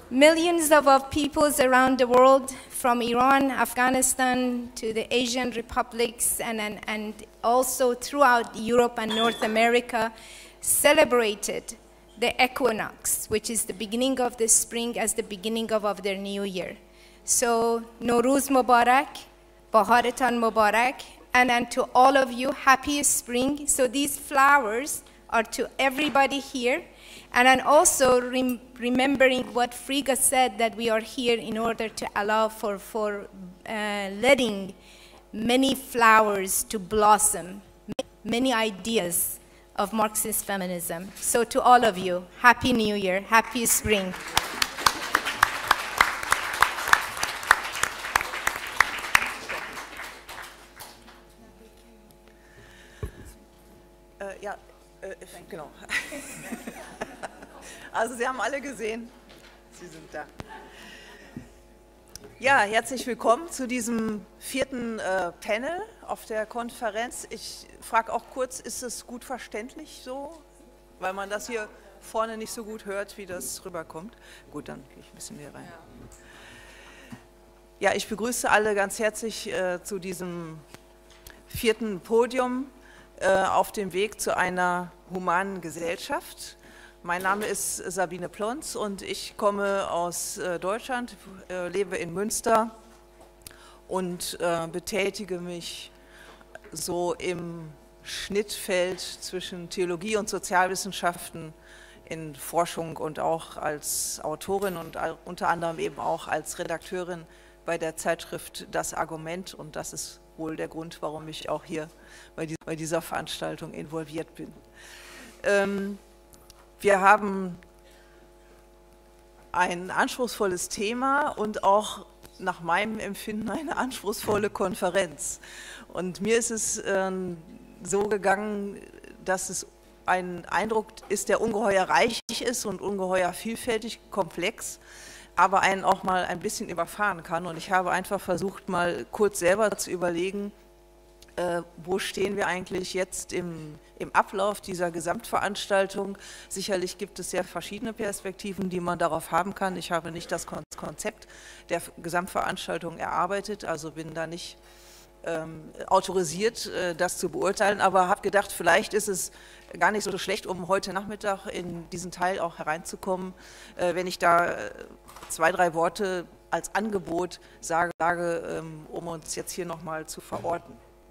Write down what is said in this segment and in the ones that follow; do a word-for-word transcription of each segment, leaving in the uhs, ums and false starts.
Millions of our peoples around the world, from Iran, Afghanistan, to the Asian republics, and, and, and also throughout Europe and North America, celebrated the equinox, which is the beginning of the spring, as the beginning of, of their new year. So, Nowruz Mubarak, Baharetan Mubarak, and, and to all of you, happy spring. So these flowers are to everybody here. And then also rem remembering what Frigga said, that we are here in order to allow for, for uh, letting many flowers to blossom, many ideas of Marxist feminism. So to all of you, Happy New Year, Happy Spring. Äh, ja, äh, genau. Also Sie haben alle gesehen, Sie sind da. Ja, herzlich willkommen zu diesem vierten äh, Panel auf der Konferenz. Ich frage auch kurz, ist es gut verständlich so? Weil man das hier vorne nicht so gut hört, wie das rüberkommt. Gut, dann gehe ich ein bisschen näher rein. Ja, ich begrüße alle ganz herzlich äh, zu diesem vierten Podium äh, auf dem Weg zu einer humanen Gesellschaft. Mein Name ist Sabine Plons und ich komme aus äh, Deutschland, äh, lebe in Münster und äh, betätige mich so im Schnittfeld zwischen Theologie und Sozialwissenschaften in Forschung und auch als Autorin und unter anderem eben auch als Redakteurin bei der Zeitschrift Das Argument, und das ist wohl der Grund, warum ich auch hier bei, die, bei dieser Veranstaltung involviert bin. Ähm, Wir haben ein anspruchsvolles Thema und auch nach meinem Empfinden eine anspruchsvolle Konferenz. Und mir ist es äh, so gegangen, dass es ein Eindruck ist, der ungeheuer reich ist und ungeheuer vielfältig, komplex, aber einen auch mal ein bisschen überfahren kann. Und ich habe einfach versucht, mal kurz selber zu überlegen, Äh, wo stehen wir eigentlich jetzt im, im Ablauf dieser Gesamtveranstaltung. Sicherlich gibt es sehr verschiedene Perspektiven, die man darauf haben kann. Ich habe nicht das Konzept der Gesamtveranstaltung erarbeitet, also bin da nicht ähm, autorisiert, äh, das zu beurteilen, aber habe gedacht, vielleicht ist es gar nicht so schlecht, um heute Nachmittag in diesen Teil auch hereinzukommen, äh, wenn ich da äh, zwei, drei Worte als Angebot sage, sage ähm, um uns jetzt hier nochmal zu verorten.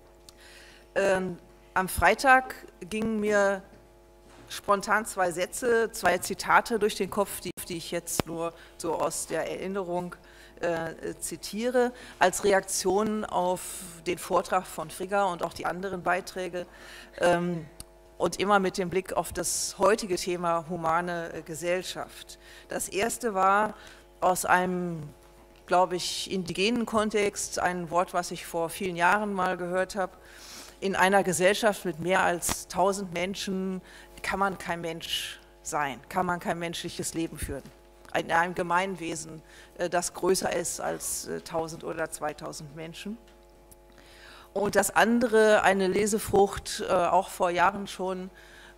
Ähm, am Freitag gingen mir spontan zwei Sätze, zwei Zitate durch den Kopf, die, die ich jetzt nur so aus der Erinnerung äh, zitiere, als Reaktion auf den Vortrag von Frigga und auch die anderen Beiträge ähm, und immer mit dem Blick auf das heutige Thema humane äh, Gesellschaft. Das erste war aus einem, glaube ich, indigenen Kontext, ein Wort, was ich vor vielen Jahren mal gehört habe. In einer Gesellschaft mit mehr als tausend Menschen kann man kein Mensch sein, kann man kein menschliches Leben führen. In einem Gemeinwesen, das größer ist als tausend oder zweitausend Menschen. Und das andere, eine Lesefrucht, auch vor Jahren schon,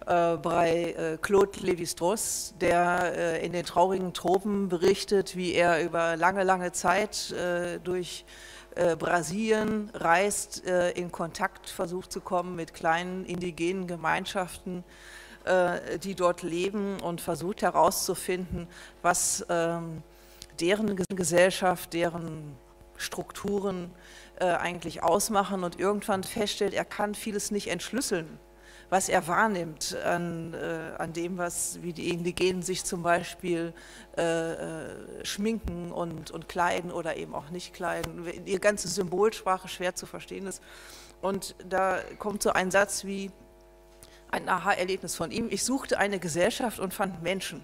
bei Claude Lévi-Strauss, der in den traurigen Tropen berichtet, wie er über lange, lange Zeit durch Brasilien reist, in Kontakt versucht zu kommen mit kleinen indigenen Gemeinschaften, die dort leben, und versucht herauszufinden, was deren Gesellschaft, deren Strukturen eigentlich ausmachen, und irgendwann feststellt, er kann vieles nicht entschlüsseln, was er wahrnimmt an, äh, an dem, was, wie die Indigenen sich zum Beispiel äh, äh, schminken und, und kleiden oder eben auch nicht kleiden. Ihre ganze Symbolsprache schwer zu verstehen ist. Und da kommt so ein Satz wie ein Aha-Erlebnis von ihm: Ich suchte eine Gesellschaft und fand Menschen.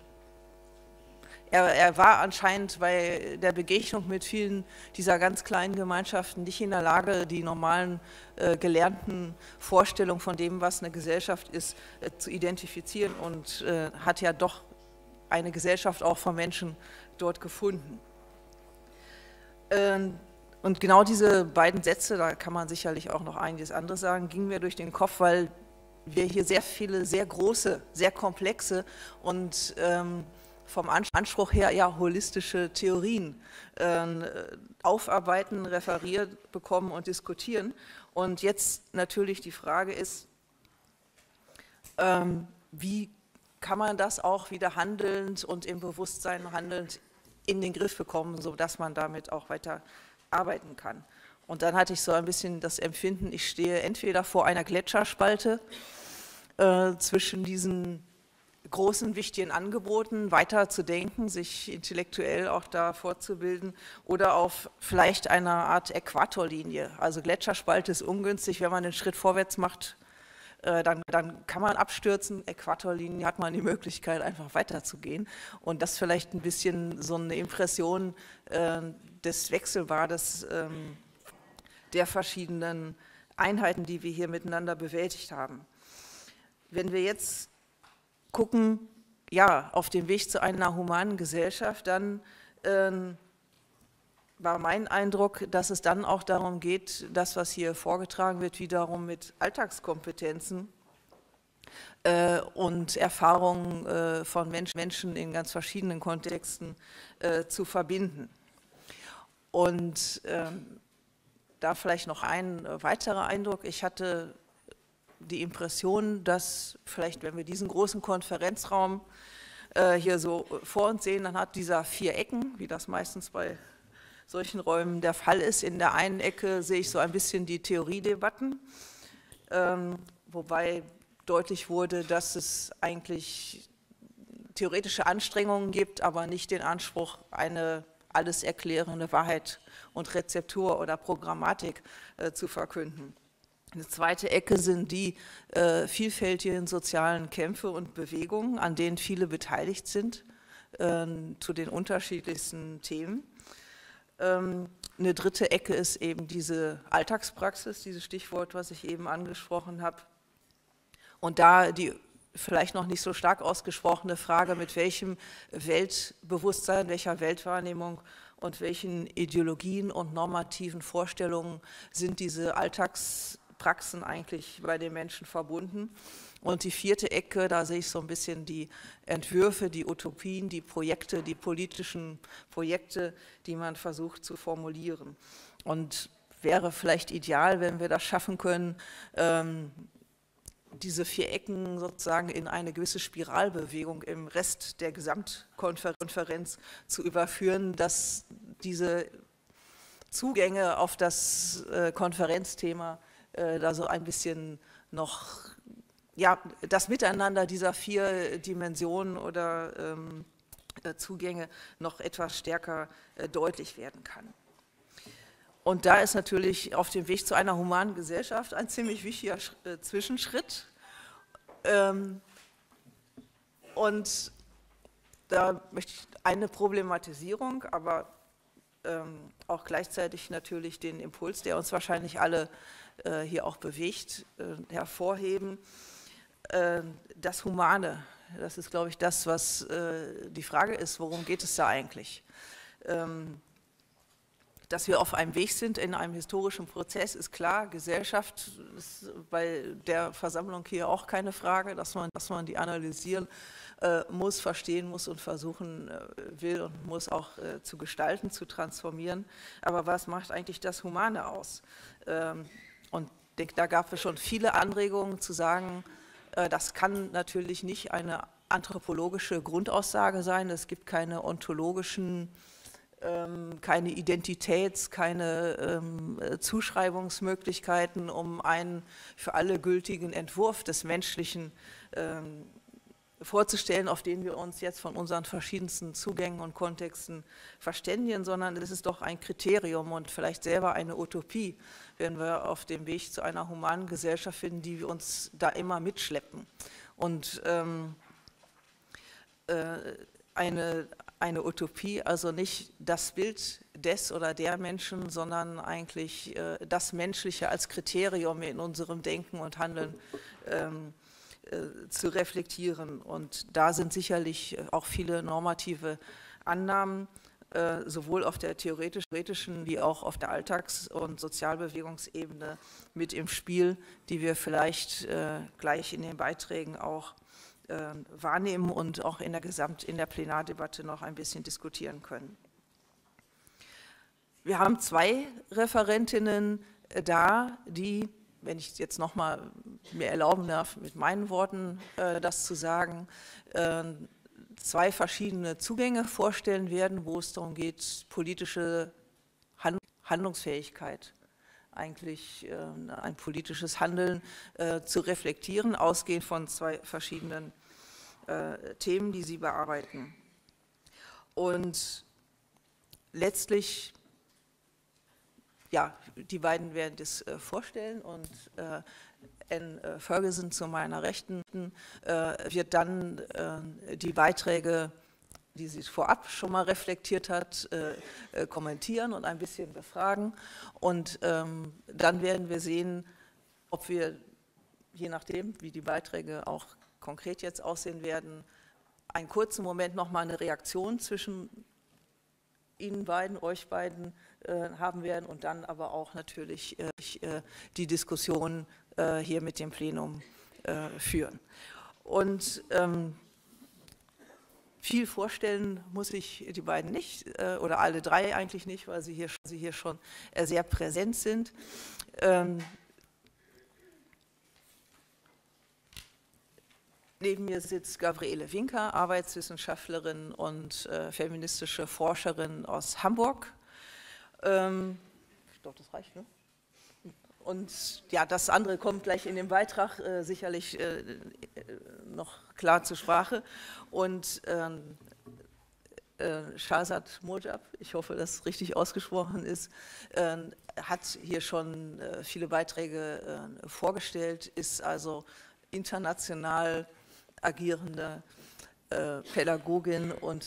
Er, er war anscheinend bei der Begegnung mit vielen dieser ganz kleinen Gemeinschaften nicht in der Lage, die normalen äh, gelernten Vorstellungen von dem, was eine Gesellschaft ist, äh, zu identifizieren, und äh, hat ja doch eine Gesellschaft auch von Menschen dort gefunden. Ähm, und genau diese beiden Sätze, da kann man sicherlich auch noch einiges anderes sagen, gingen mir durch den Kopf, weil wir hier sehr viele, sehr große, sehr komplexe und ähm, vom Anspruch her ja holistische Theorien äh, aufarbeiten, referiert bekommen und diskutieren. Und jetzt natürlich die Frage ist, ähm, wie kann man das auch wieder handelnd und im Bewusstsein handelnd in den Griff bekommen, sodass man damit auch weiter arbeiten kann. Und dann hatte ich so ein bisschen das Empfinden, ich stehe entweder vor einer Gletscherspalte äh, zwischen diesen großen, wichtigen Angeboten, weiter zu denken, sich intellektuell auch da fortzubilden, oder auf vielleicht einer Art Äquatorlinie. Also Gletscherspalte ist ungünstig, wenn man einen Schritt vorwärts macht, äh, dann, dann kann man abstürzen. Äquatorlinie hat man die Möglichkeit, einfach weiterzugehen. Und das vielleicht ein bisschen so eine Impression äh, des Wechselbades ähm, der verschiedenen Einheiten, die wir hier miteinander bewältigt haben. Wenn wir jetzt gucken, ja, auf dem Weg zu einer humanen Gesellschaft, dann ähm, war mein Eindruck, dass es dann auch darum geht, das, was hier vorgetragen wird, wiederum mit Alltagskompetenzen äh, und Erfahrungen äh, von Mensch, Menschen in ganz verschiedenen Kontexten äh, zu verbinden. Und ähm, da vielleicht noch ein weiterer Eindruck. Ich hatte die Impression, dass vielleicht, wenn wir diesen großen Konferenzraum äh, hier so vor uns sehen, dann hat dieser vier Ecken, wie das meistens bei solchen Räumen der Fall ist. In der einen Ecke sehe ich so ein bisschen die Theoriedebatten, ähm, wobei deutlich wurde, dass es eigentlich theoretische Anstrengungen gibt, aber nicht den Anspruch, eine alles erklärende Wahrheit und Rezeptur oder Programmatik äh, zu verkünden. Eine zweite Ecke sind die äh, vielfältigen sozialen Kämpfe und Bewegungen, an denen viele beteiligt sind, äh, zu den unterschiedlichsten Themen. Ähm, eine dritte Ecke ist eben diese Alltagspraxis, dieses Stichwort, was ich eben angesprochen habe. Und da die vielleicht noch nicht so stark ausgesprochene Frage, mit welchem Weltbewusstsein, welcher Weltwahrnehmung und welchen Ideologien und normativen Vorstellungen sind diese Alltagspraxen eigentlich bei den Menschen verbunden. Und die vierte Ecke, da sehe ich so ein bisschen die Entwürfe, die Utopien, die Projekte, die politischen Projekte, die man versucht zu formulieren. Und wäre vielleicht ideal, wenn wir das schaffen können, ähm, diese vier Ecken sozusagen in eine gewisse Spiralbewegung im Rest der Gesamtkonferenz zu überführen, dass diese Zugänge auf das äh, Konferenzthema äh, da so ein bisschen noch, ja, das Miteinander dieser vier Dimensionen oder ähm, äh, Zugänge noch etwas stärker äh, deutlich werden kann. Und da ist natürlich auf dem Weg zu einer humanen Gesellschaft ein ziemlich wichtiger äh, Zwischenschritt. Ähm, und da möchte ich eine Problematisierung, aber ähm, auch gleichzeitig natürlich den Impuls, der uns wahrscheinlich alle äh, hier auch bewegt, äh, hervorheben. Äh, das Humane, das ist, glaube ich, das, was äh, die Frage ist, worum geht es da eigentlich? Ähm, Dass wir auf einem Weg sind in einem historischen Prozess, ist klar. Gesellschaft ist bei der Versammlung hier auch keine Frage, dass man, dass man die analysieren äh, muss, verstehen muss und versuchen äh, will und muss auch äh, zu gestalten, zu transformieren. Aber was macht eigentlich das Humane aus? Ähm, und ich denke, da gab es schon viele Anregungen zu sagen, äh, das kann natürlich nicht eine anthropologische Grundaussage sein. Es gibt keine ontologischen keine Identitäts-, keine ähm, Zuschreibungsmöglichkeiten, um einen für alle gültigen Entwurf des Menschlichen ähm, vorzustellen, auf den wir uns jetzt von unseren verschiedensten Zugängen und Kontexten verständigen, sondern es ist doch ein Kriterium und vielleicht selber eine Utopie, wenn wir auf dem Weg zu einer humanen Gesellschaft finden, die wir uns da immer mitschleppen. Und ähm, äh, eine Eine Utopie, also nicht das Bild des oder der Menschen, sondern eigentlich äh, das Menschliche als Kriterium in unserem Denken und Handeln ähm, äh, zu reflektieren. Und da sind sicherlich auch viele normative Annahmen, äh, sowohl auf der theoretischen wie auch auf der Alltags- und Sozialbewegungsebene mit im Spiel, die wir vielleicht äh, gleich in den Beiträgen auch äh, wahrnehmen und auch in der Gesamt, in der Plenardebatte noch ein bisschen diskutieren können. Wir haben zwei Referentinnen da, die, wenn ich jetzt noch mal mir erlauben darf, mit meinen Worten äh, das zu sagen, äh, zwei verschiedene Zugänge vorstellen werden, wo es darum geht, politische Hand Handlungsfähigkeit, eigentlich äh, ein politisches Handeln äh, zu reflektieren, ausgehend von zwei verschiedenen äh, Themen, die sie bearbeiten. Und letztlich, ja, die beiden werden das äh, vorstellen und äh, Anne Ferguson zu meiner Rechten äh, wird dann äh, die Beiträge, die sie vorab schon mal reflektiert hat, äh, äh, kommentieren und ein bisschen befragen. Und ähm, dann werden wir sehen, ob wir, je nachdem, wie die Beiträge auch konkret jetzt aussehen werden, einen kurzen Moment noch mal eine Reaktion zwischen Ihnen beiden, euch beiden äh, haben werden und dann aber auch natürlich äh, die Diskussion äh, hier mit dem Plenum äh, führen. Und ähm, viel vorstellen muss ich die beiden nicht, äh, oder alle drei eigentlich nicht, weil sie hier, sie hier schon äh, sehr präsent sind. Ähm, Neben mir sitzt Gabriele Winker, Arbeitswissenschaftlerin und äh, feministische Forscherin aus Hamburg. Ähm, ich glaube, das reicht, ne? Und ja, das andere kommt gleich in dem Beitrag äh, sicherlich äh, noch klar zur Sprache. Und ähm, äh, Shahzad Mojab, ich hoffe, dass es richtig ausgesprochen ist, äh, hat hier schon äh, viele Beiträge äh, vorgestellt, ist also international agierende äh, Pädagogin und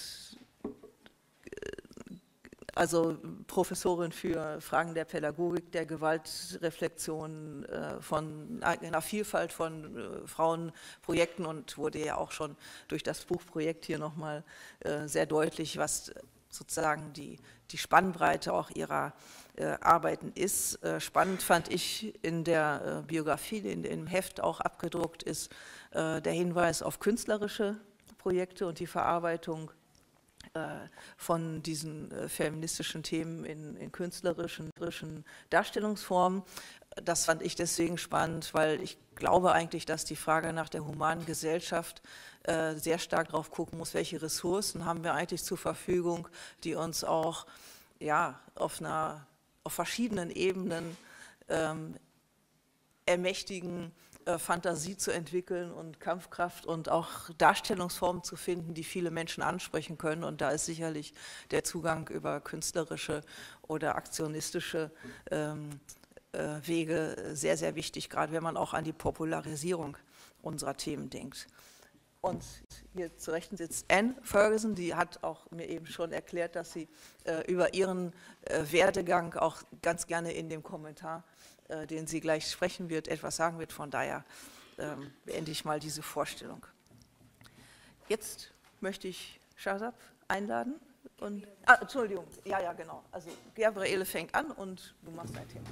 äh, also Professorin für Fragen der Pädagogik, der Gewaltreflexion, äh, von einer Vielfalt von äh, Frauenprojekten und wurde ja auch schon durch das Buchprojekt hier nochmal äh, sehr deutlich, was sozusagen die, die Spannbreite auch ihrer äh, Arbeiten ist. Äh, spannend fand ich in der äh, Biografie, die in dem Heft auch abgedruckt ist, äh, der Hinweis auf künstlerische Projekte und die Verarbeitung äh, von diesen äh, feministischen Themen in, in künstlerischen, künstlerischen Darstellungsformen. Das fand ich deswegen spannend, weil ich glaube eigentlich, dass die Frage nach der humanen Gesellschaft äh, sehr stark darauf gucken muss, welche Ressourcen haben wir eigentlich zur Verfügung, die uns auch ja, auf, einer, auf verschiedenen Ebenen ähm, ermächtigen, äh, Fantasie zu entwickeln und Kampfkraft und auch Darstellungsformen zu finden, die viele Menschen ansprechen können. Und da ist sicherlich der Zugang über künstlerische oder aktionistische ähm, Wege sehr, sehr wichtig, gerade wenn man auch an die Popularisierung unserer Themen denkt. Und hier zur Rechten sitzt Anne Ferguson, die hat auch mir eben schon erklärt, dass sie äh, über ihren äh, Werdegang auch ganz gerne in dem Kommentar, äh, den sie gleich sprechen wird, etwas sagen wird. Von daher ähm, beende ich mal diese Vorstellung. Jetzt möchte ich Shahzad einladen. Und, ah, Entschuldigung, ja, ja, genau. Also Gabriele fängt an und du machst dein Thema.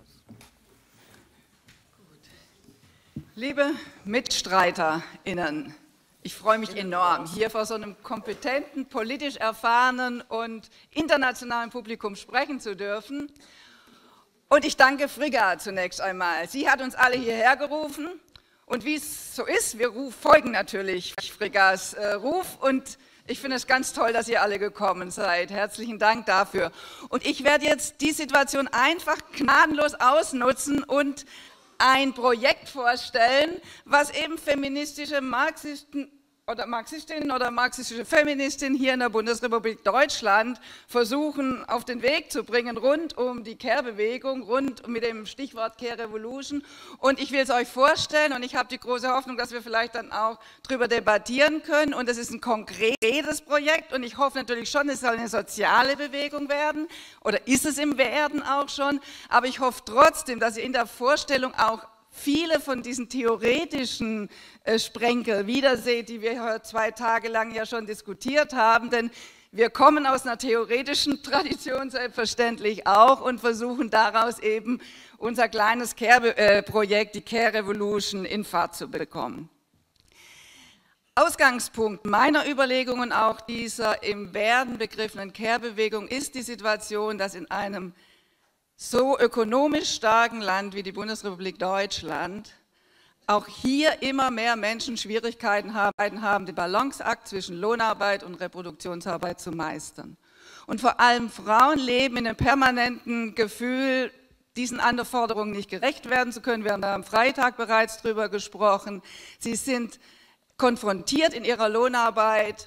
Liebe MitstreiterInnen, ich freue mich enorm, hier vor so einem kompetenten, politisch erfahrenen und internationalen Publikum sprechen zu dürfen. Und ich danke Frigga zunächst einmal. Sie hat uns alle hierher gerufen und wie es so ist, wir ruf, folgen natürlich Friggas äh, Ruf und ich finde es ganz toll, dass ihr alle gekommen seid. Herzlichen Dank dafür. Und ich werde jetzt die Situation einfach gnadenlos ausnutzen und ein Projekt vorstellen, was eben feministische Marxisten oder Marxistinnen oder marxistische Feministinnen hier in der Bundesrepublik Deutschland versuchen auf den Weg zu bringen, rund um die Care-Bewegung, rund mit dem Stichwort Care Revolution. Und ich will es euch vorstellen und ich habe die große Hoffnung, dass wir vielleicht dann auch darüber debattieren können. Und es ist ein konkretes Projekt und ich hoffe natürlich schon, es soll eine soziale Bewegung werden oder ist es im Werden auch schon. Aber ich hoffe trotzdem, dass ihr in der Vorstellung auch viele von diesen theoretischen äh, Sprenkel wiederseht, die wir heute zwei Tage lang ja schon diskutiert haben, denn wir kommen aus einer theoretischen Tradition selbstverständlich auch und versuchen daraus eben unser kleines Care-Projekt, die Care Revolution, in Fahrt zu bekommen. Ausgangspunkt meiner Überlegungen, auch dieser im Werden begriffenen Care-Bewegung, ist die Situation, dass in einem so ökonomisch starken Land wie die Bundesrepublik Deutschland auch hier immer mehr Menschen Schwierigkeiten haben, den Balanceakt zwischen Lohnarbeit und Reproduktionsarbeit zu meistern. Und vor allem Frauen leben in einem permanenten Gefühl, diesen Anforderungen nicht gerecht werden zu können. Wir haben da am Freitag bereits drüber gesprochen. Sie sind konfrontiert in ihrer Lohnarbeit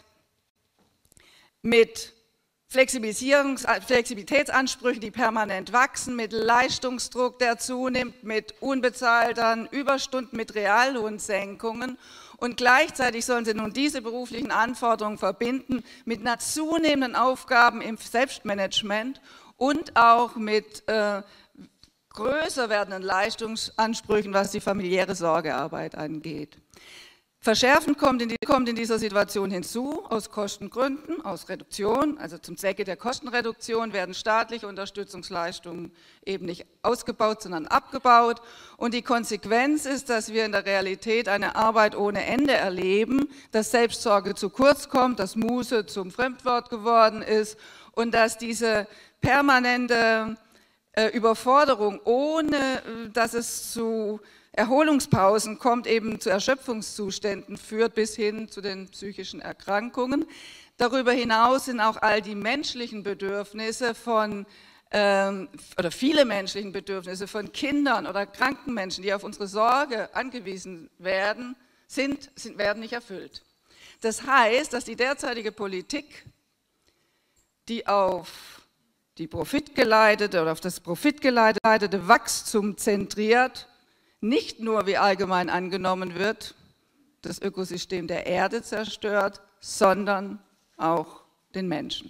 mit Flexibilisierungs- Flexibilitätsansprüchen, die permanent wachsen, mit Leistungsdruck, der zunimmt, mit unbezahlten Überstunden, mit Reallohnsenkungen. Und gleichzeitig sollen sie nun diese beruflichen Anforderungen verbinden mit einer zunehmenden Aufgaben im Selbstmanagement und auch mit äh, größer werdenden Leistungsansprüchen, was die familiäre Sorgearbeit angeht. Verschärfend kommt in, die, kommt in dieser Situation hinzu, aus Kostengründen, aus Reduktion, also zum Zwecke der Kostenreduktion werden staatliche Unterstützungsleistungen eben nicht ausgebaut, sondern abgebaut. Und die Konsequenz ist, dass wir in der Realität eine Arbeit ohne Ende erleben, dass Selbstsorge zu kurz kommt, dass Muße zum Fremdwort geworden ist und dass diese permanente äh, Überforderung, ohne äh, dass es zu Erholungspausen kommt, eben zu Erschöpfungszuständen führt, bis hin zu den psychischen Erkrankungen. Darüber hinaus sind auch all die menschlichen Bedürfnisse von, ähm, oder viele menschlichen Bedürfnisse von Kindern oder kranken Menschen, die auf unsere Sorge angewiesen werden, sind, sind, werden nicht erfüllt. Das heißt, dass die derzeitige Politik, die auf die profitgeleitete oder auf das profitgeleitete Wachstum zentriert, nicht nur, wie allgemein angenommen wird, das Ökosystem der Erde zerstört, sondern auch den Menschen.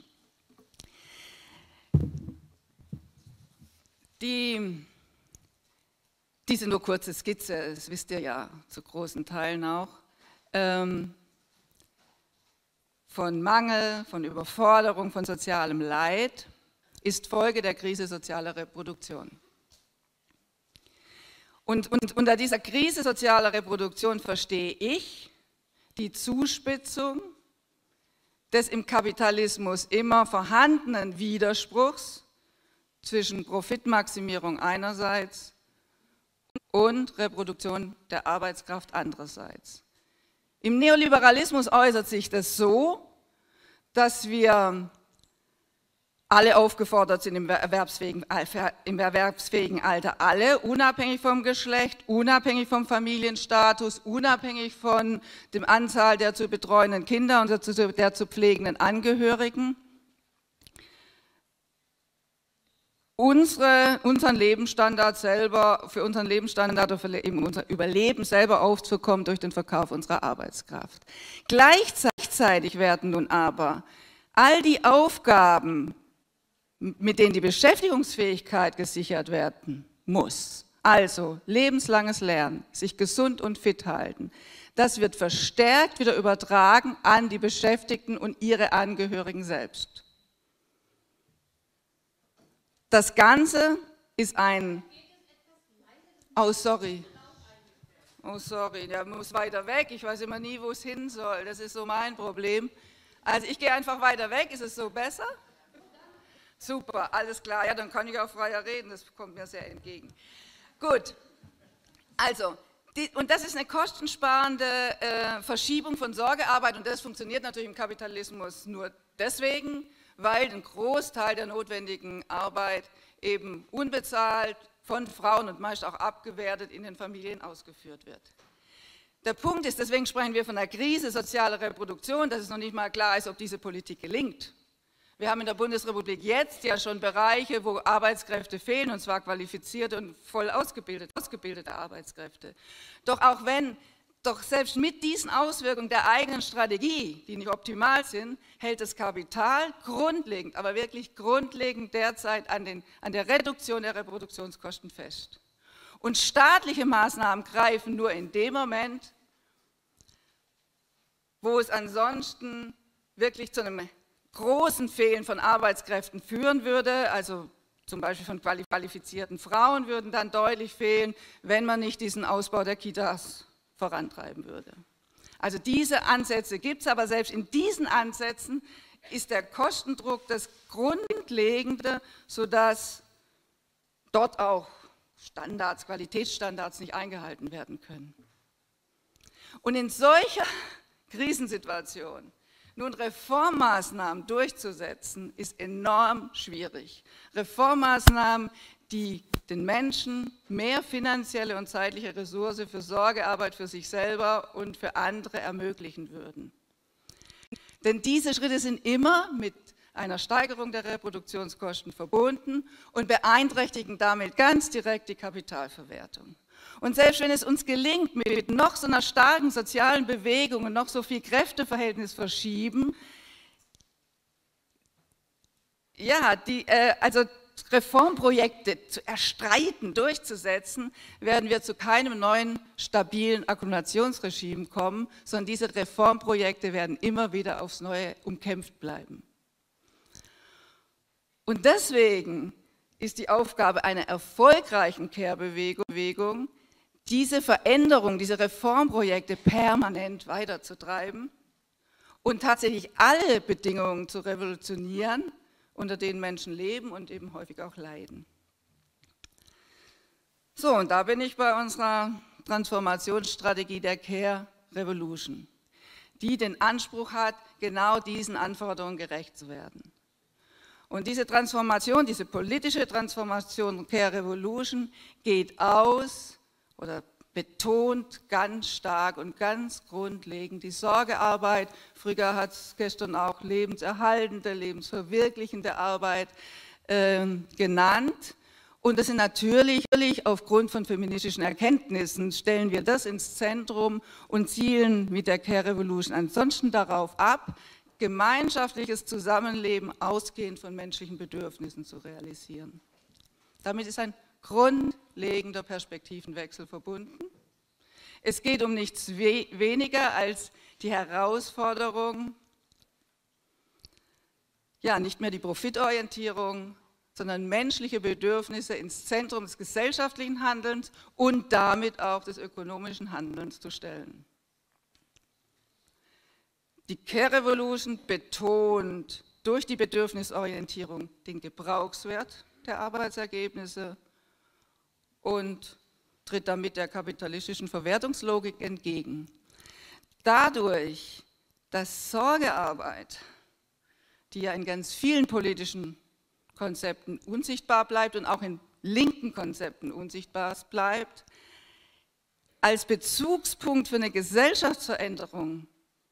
Die, diese nur kurze Skizze, das wisst ihr ja zu großen Teilen auch, ähm, von Mangel, von Überforderung, von sozialem Leid, ist Folge der Krise sozialer Reproduktion. Und, und unter dieser Krise sozialer Reproduktion verstehe ich die Zuspitzung des im Kapitalismus immer vorhandenen Widerspruchs zwischen Profitmaximierung einerseits und Reproduktion der Arbeitskraft andererseits. Im Neoliberalismus äußert sich das so, dass wir alle aufgefordert sind, im erwerbsfähigen, im erwerbsfähigen Alter, alle, unabhängig vom Geschlecht, unabhängig vom Familienstatus, unabhängig von der Anzahl der zu betreuenden Kinder und der, der zu pflegenden Angehörigen, unsere, unseren Lebensstandard selber, für unseren Lebensstandard oder für eben unser Überleben selber aufzukommen durch den Verkauf unserer Arbeitskraft. Gleichzeitig werden nun aber all die Aufgaben, mit denen die Beschäftigungsfähigkeit gesichert werden muss, also lebenslanges Lernen, sich gesund und fit halten, das wird verstärkt wieder übertragen an die Beschäftigten und ihre Angehörigen selbst. Das Ganze ist ein... Oh, sorry. Oh, sorry, der muss weiter weg. Ich weiß immer nie, wo es hin soll. Das ist so mein Problem. Also ich gehe einfach weiter weg. Ist es so besser? Super, alles klar. Ja, dann kann ich auch freier reden. Das kommt mir sehr entgegen. Gut, also, die, und das ist eine kostensparende äh, Verschiebung von Sorgearbeit und das funktioniert natürlich im Kapitalismus nur deswegen, weil ein Großteil der notwendigen Arbeit eben unbezahlt von Frauen und meist auch abgewertet in den Familien ausgeführt wird. Der Punkt ist, deswegen sprechen wir von einer Krise sozialer Reproduktion, dass es noch nicht mal klar ist, ob diese Politik gelingt. Wir haben in der Bundesrepublik jetzt ja schon Bereiche, wo Arbeitskräfte fehlen, und zwar qualifizierte und voll ausgebildete, ausgebildete Arbeitskräfte. Doch auch wenn, doch selbst mit diesen Auswirkungen der eigenen Strategie, die nicht optimal sind, hält das Kapital grundlegend, aber wirklich grundlegend derzeit an, den, an der Reduktion der Reproduktionskosten fest. Und staatliche Maßnahmen greifen nur in dem Moment, wo es ansonsten wirklich zu einem großen Fehlen von Arbeitskräften führen würde, also zum Beispiel von qualifizierten Frauen würden dann deutlich fehlen, wenn man nicht diesen Ausbau der Kitas vorantreiben würde. Also diese Ansätze gibt es, aber selbst in diesen Ansätzen ist der Kostendruck das Grundlegende, sodass dort auch Standards, Qualitätsstandards nicht eingehalten werden können. Und in solcher Krisensituation nun Reformmaßnahmen durchzusetzen, ist enorm schwierig. Reformmaßnahmen, die den Menschen mehr finanzielle und zeitliche Ressource für Sorgearbeit für sich selber und für andere ermöglichen würden. Denn diese Schritte sind immer mit einer Steigerung der Reproduktionskosten verbunden und beeinträchtigen damit ganz direkt die Kapitalverwertung. Und selbst wenn es uns gelingt, mit noch so einer starken sozialen Bewegung und noch so viel Kräfteverhältnis verschieben, ja, die, äh, also Reformprojekte zu erstreiten, durchzusetzen, werden wir zu keinem neuen, stabilen Akkumulationsregime kommen, sondern diese Reformprojekte werden immer wieder aufs Neue umkämpft bleiben. Und deswegen ist die Aufgabe einer erfolgreichen Care-Bewegung, diese Veränderung, diese Reformprojekte permanent weiterzutreiben und tatsächlich alle Bedingungen zu revolutionieren, unter denen Menschen leben und eben häufig auch leiden. So, und da bin ich bei unserer Transformationsstrategie der Care Revolution, die den Anspruch hat, genau diesen Anforderungen gerecht zu werden. Und diese Transformation, diese politische Transformation Care Revolution geht aus oder betont ganz stark und ganz grundlegend die Sorgearbeit. Früher hat es gestern auch lebenserhaltende, lebensverwirklichende Arbeit äh, genannt. Und das sind natürlich, natürlich aufgrund von feministischen Erkenntnissen, stellen wir das ins Zentrum und zielen mit der Care Revolution ansonsten darauf ab, gemeinschaftliches Zusammenleben ausgehend von menschlichen Bedürfnissen zu realisieren. Damit ist ein grundlegender Perspektivenwechsel verbunden. Es geht um nichts we weniger als die Herausforderung, ja, nicht mehr die Profitorientierung, sondern menschliche Bedürfnisse ins Zentrum des gesellschaftlichen Handelns und damit auch des ökonomischen Handelns zu stellen. Die Care Revolution betont durch die Bedürfnisorientierung den Gebrauchswert der Arbeitsergebnisse und tritt damit der kapitalistischen Verwertungslogik entgegen. Dadurch, dass Sorgearbeit, die ja in ganz vielen politischen Konzepten unsichtbar bleibt und auch in linken Konzepten unsichtbar bleibt, als Bezugspunkt für eine Gesellschaftsveränderung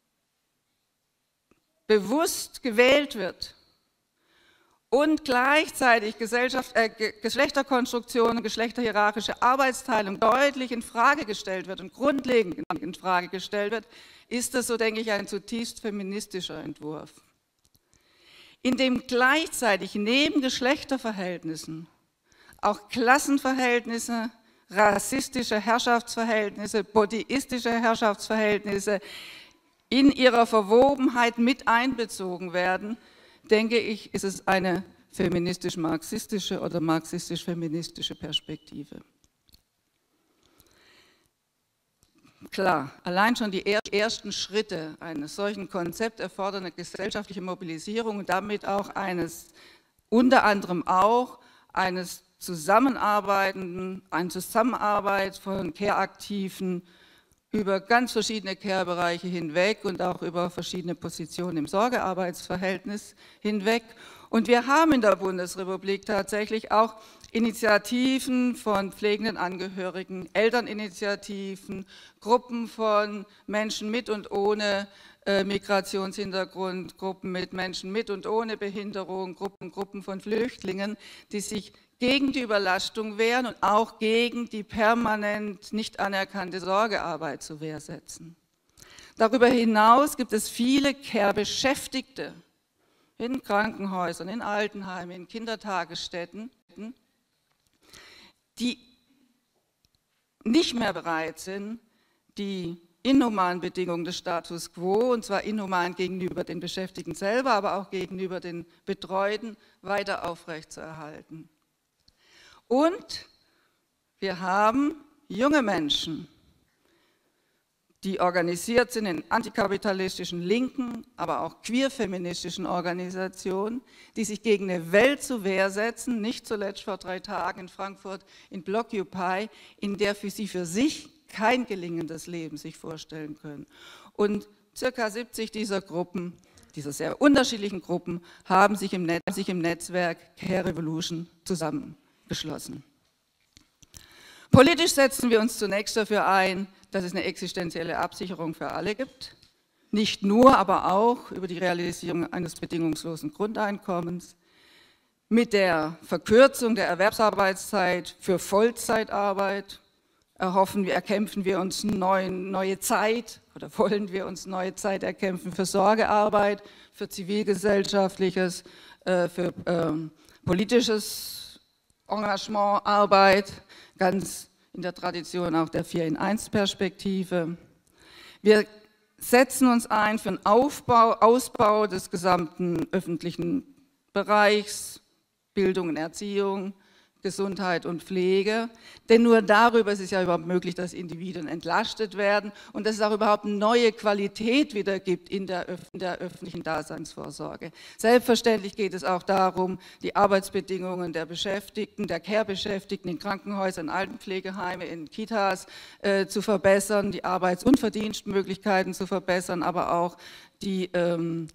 bewusst gewählt wird und gleichzeitig Gesellschaft, äh, Geschlechterkonstruktion, geschlechterhierarchische Arbeitsteilung deutlich in Frage gestellt wird und grundlegend in Frage gestellt wird, ist das, so denke ich, ein zutiefst feministischer Entwurf, in dem gleichzeitig neben Geschlechterverhältnissen auch Klassenverhältnisse, rassistische Herrschaftsverhältnisse, bodyistische Herrschaftsverhältnisse in ihrer Verwobenheit mit einbezogen werden, denke ich, ist es eine feministisch-marxistische oder marxistisch-feministische Perspektive. Klar, allein schon die ersten Schritte eines solchen Konzepts erfordern eine gesellschaftliche Mobilisierung und damit auch eines, unter anderem auch eines Zusammenarbeitenden, eine Zusammenarbeit von Care-Aktiven über ganz verschiedene Care-Bereiche hinweg und auch über verschiedene Positionen im Sorgearbeitsverhältnis hinweg. Und wir haben in der Bundesrepublik tatsächlich auch Initiativen von pflegenden Angehörigen, Elterninitiativen, Gruppen von Menschen mit und ohne äh, Migrationshintergrund, Gruppen mit Menschen mit und ohne Behinderung, Gruppen, Gruppen von Flüchtlingen, die sich gegen die Überlastung wehren und auch gegen die permanent nicht anerkannte Sorgearbeit zur Wehr setzen. Darüber hinaus gibt es viele Care-Beschäftigte in Krankenhäusern, in Altenheimen, in Kindertagesstätten, die nicht mehr bereit sind, die inhumanen Bedingungen des Status quo, und zwar inhuman gegenüber den Beschäftigten selber, aber auch gegenüber den Betreuten, weiter aufrechtzuerhalten. Und wir haben junge Menschen, die organisiert sind in antikapitalistischen, linken, aber auch queer-feministischen Organisationen, die sich gegen eine Welt zur Wehr setzen, nicht zuletzt vor drei Tagen in Frankfurt in Blockupy, in der für sie für sich kein gelingendes Leben sich vorstellen können. Und circa siebzig dieser Gruppen, dieser sehr unterschiedlichen Gruppen, haben sich im, Netz, sich im Netzwerk Care Revolution zusammengeschlossen. Politisch setzen wir uns zunächst dafür ein, dass es eine existenzielle Absicherung für alle gibt, nicht nur, aber auch über die Realisierung eines bedingungslosen Grundeinkommens, mit der Verkürzung der Erwerbsarbeitszeit für Vollzeitarbeit erhoffen wir, erkämpfen wir uns neuen, neue Zeit oder wollen wir uns neue Zeit erkämpfen für Sorgearbeit, für zivilgesellschaftliches, äh, für äh, politisches Engagement, Arbeit, ganz in der Tradition auch der vier in eins Perspektive. Wir setzen uns ein für den Aufbau, Ausbau des gesamten öffentlichen Bereichs, Bildung und Erziehung, Gesundheit und Pflege, denn nur darüber ist es ja überhaupt möglich, dass Individuen entlastet werden und dass es auch überhaupt eine neue Qualität wieder gibt in der, in der öffentlichen Daseinsvorsorge. Selbstverständlich geht es auch darum, die Arbeitsbedingungen der Beschäftigten, der Care-Beschäftigten in Krankenhäusern, in Altenpflegeheimen, in Kitas äh, zu verbessern, die Arbeits- und Verdienstmöglichkeiten zu verbessern, aber auch die ähm,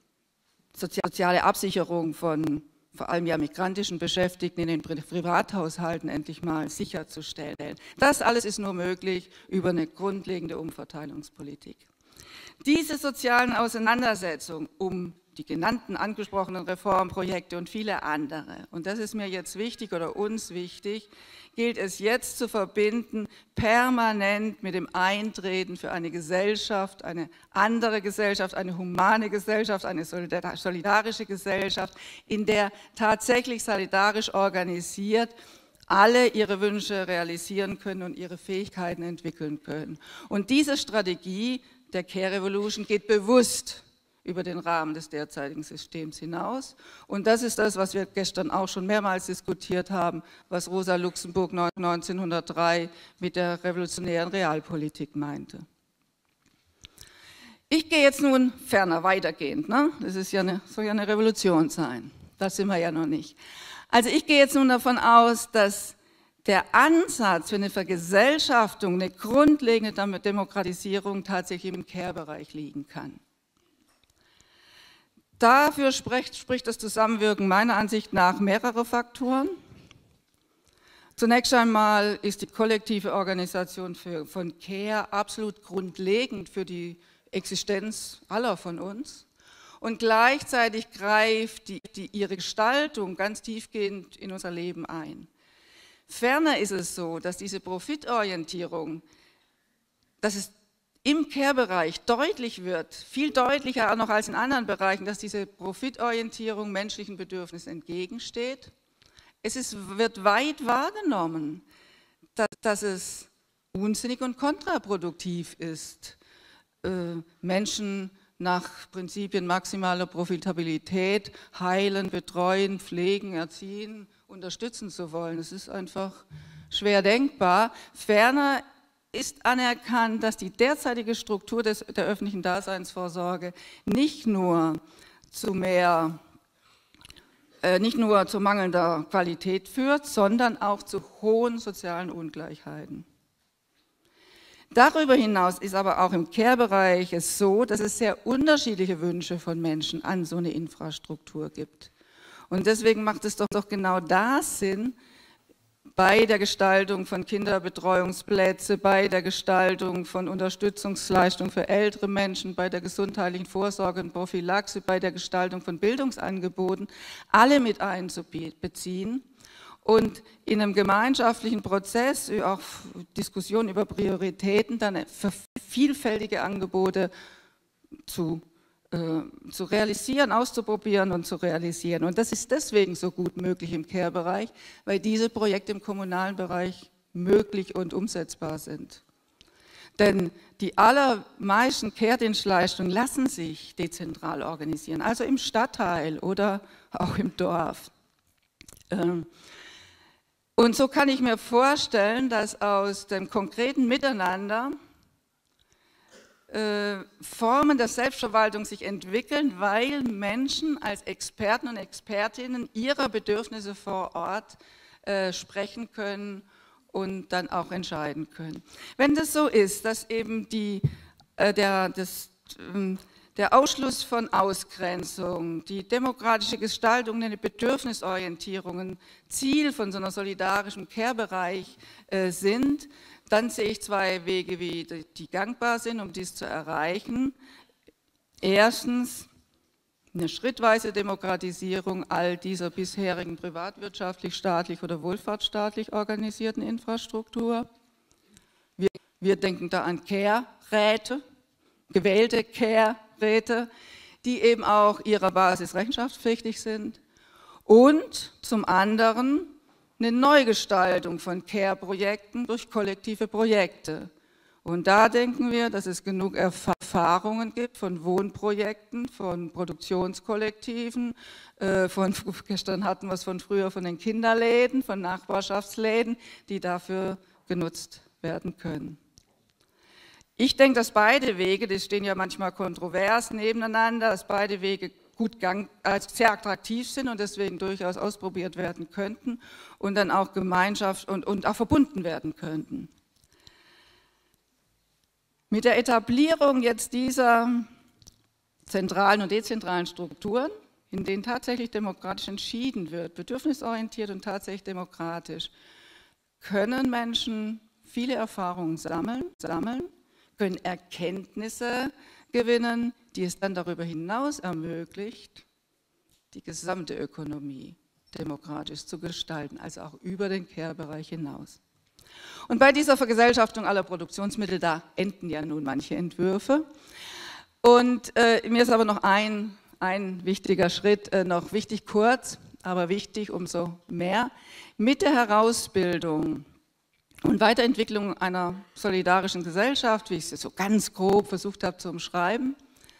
soziale Absicherung von vor allem ja migrantischen Beschäftigten in den Privathaushalten endlich mal sicherzustellen. Das alles ist nur möglich über eine grundlegende Umverteilungspolitik. Diese sozialen Auseinandersetzungen um die genannten, angesprochenen Reformprojekte und viele andere, und das ist mir jetzt wichtig oder uns wichtig, gilt es jetzt zu verbinden, permanent mit dem Eintreten für eine Gesellschaft, eine andere Gesellschaft, eine humane Gesellschaft, eine solidarische Gesellschaft, in der tatsächlich solidarisch organisiert alle ihre Wünsche realisieren können und ihre Fähigkeiten entwickeln können. Und diese Strategie der Care Revolution geht bewusst über den Rahmen des derzeitigen Systems hinaus. Und das ist das, was wir gestern auch schon mehrmals diskutiert haben, was Rosa Luxemburg neunzehnhundertdrei mit der revolutionären Realpolitik meinte. Ich gehe jetzt nun ferner weitergehend, ne? Das ist ja eine, soll ja eine Revolution sein, das sind wir ja noch nicht. Also ich gehe jetzt nun davon aus, dass der Ansatz für eine Vergesellschaftung, eine grundlegende Demokratisierung tatsächlich im Care-Bereich liegen kann. Dafür spricht, spricht das Zusammenwirken meiner Ansicht nach mehrere Faktoren. Zunächst einmal ist die kollektive Organisation für, von Care absolut grundlegend für die Existenz aller von uns. Und gleichzeitig greift die, die, ihre Gestaltung ganz tiefgehend in unser Leben ein. Ferner ist es so, dass diese Profitorientierung, dass es im Care-Bereich deutlich wird, viel deutlicher auch noch als in anderen Bereichen, dass diese Profitorientierung menschlichen Bedürfnissen entgegensteht. Es ist, wird weit wahrgenommen, dass, dass es unsinnig und kontraproduktiv ist, äh, Menschen nach Prinzipien maximaler Profitabilität heilen, betreuen, pflegen, erziehen, unterstützen zu wollen. Es ist einfach schwer denkbar. Ferner ist anerkannt, dass die derzeitige Struktur des, der öffentlichen Daseinsvorsorge nicht nur zu mehr, äh, nicht nur zu mangelnder Qualität führt, sondern auch zu hohen sozialen Ungleichheiten. Darüber hinaus ist aber auch im Care-Bereich es so, dass es sehr unterschiedliche Wünsche von Menschen an so eine Infrastruktur gibt. Und deswegen macht es doch, doch genau da Sinn, bei der Gestaltung von Kinderbetreuungsplätzen, bei der Gestaltung von Unterstützungsleistungen für ältere Menschen, bei der gesundheitlichen Vorsorge und Prophylaxe, bei der Gestaltung von Bildungsangeboten, alle mit einzubeziehen und in einem gemeinschaftlichen Prozess, auch Diskussionen über Prioritäten, dann vielfältige Angebote zu zu realisieren, auszuprobieren und zu realisieren. Und das ist deswegen so gut möglich im Care-Bereich, weil diese Projekte im kommunalen Bereich möglich und umsetzbar sind. Denn die allermeisten Care-Dienstleistungen lassen sich dezentral organisieren, also im Stadtteil oder auch im Dorf. Und so kann ich mir vorstellen, dass aus dem konkreten Miteinander äh, Formen der Selbstverwaltung sich entwickeln, weil Menschen als Experten und Expertinnen ihrer Bedürfnisse vor Ort äh, sprechen können und dann auch entscheiden können. Wenn das so ist, dass eben die, äh, der, das, ähm, der Ausschluss von Ausgrenzung, die demokratische Gestaltung, die Bedürfnisorientierungen Ziel von so einer solidarischen Care-Bereich äh, sind, dann sehe ich zwei Wege, wie die, die gangbar sind, um dies zu erreichen. Erstens eine schrittweise Demokratisierung all dieser bisherigen privatwirtschaftlich, staatlich oder wohlfahrtsstaatlich organisierten Infrastruktur. Wir, wir denken da an Care-Räte, gewählte Care-Räte, die eben auch ihrer Basis rechenschaftspflichtig sind. Und zum anderen eine Neugestaltung von Care-Projekten durch kollektive Projekte. Und da denken wir, dass es genug Erfahrungen gibt von Wohnprojekten, von Produktionskollektiven, äh, von, gestern hatten wir es von früher von den Kinderläden, von Nachbarschaftsläden, die dafür genutzt werden können. Ich denke, dass beide Wege, die stehen ja manchmal kontrovers nebeneinander, dass beide Wege gut gang, also sehr attraktiv sind und deswegen durchaus ausprobiert werden könnten und dann auch Gemeinschaft und, und auch verbunden werden könnten. Mit der Etablierung jetzt dieser zentralen und dezentralen Strukturen, in denen tatsächlich demokratisch entschieden wird, bedürfnisorientiert und tatsächlich demokratisch, können Menschen viele Erfahrungen sammeln, sammeln, können Erkenntnisse gewinnen, die es dann darüber hinaus ermöglicht, die gesamte Ökonomie demokratisch zu gestalten, also auch über den Care-Bereich hinaus. Und bei dieser Vergesellschaftung aller Produktionsmittel, da enden ja nun manche Entwürfe. Und äh, mir ist aber noch ein, ein wichtiger Schritt, äh, noch wichtig kurz, aber wichtig umso mehr. Mit der Herausbildung und Weiterentwicklung einer solidarischen Gesellschaft, wie ich es so ganz grob versucht habe zu umschreiben,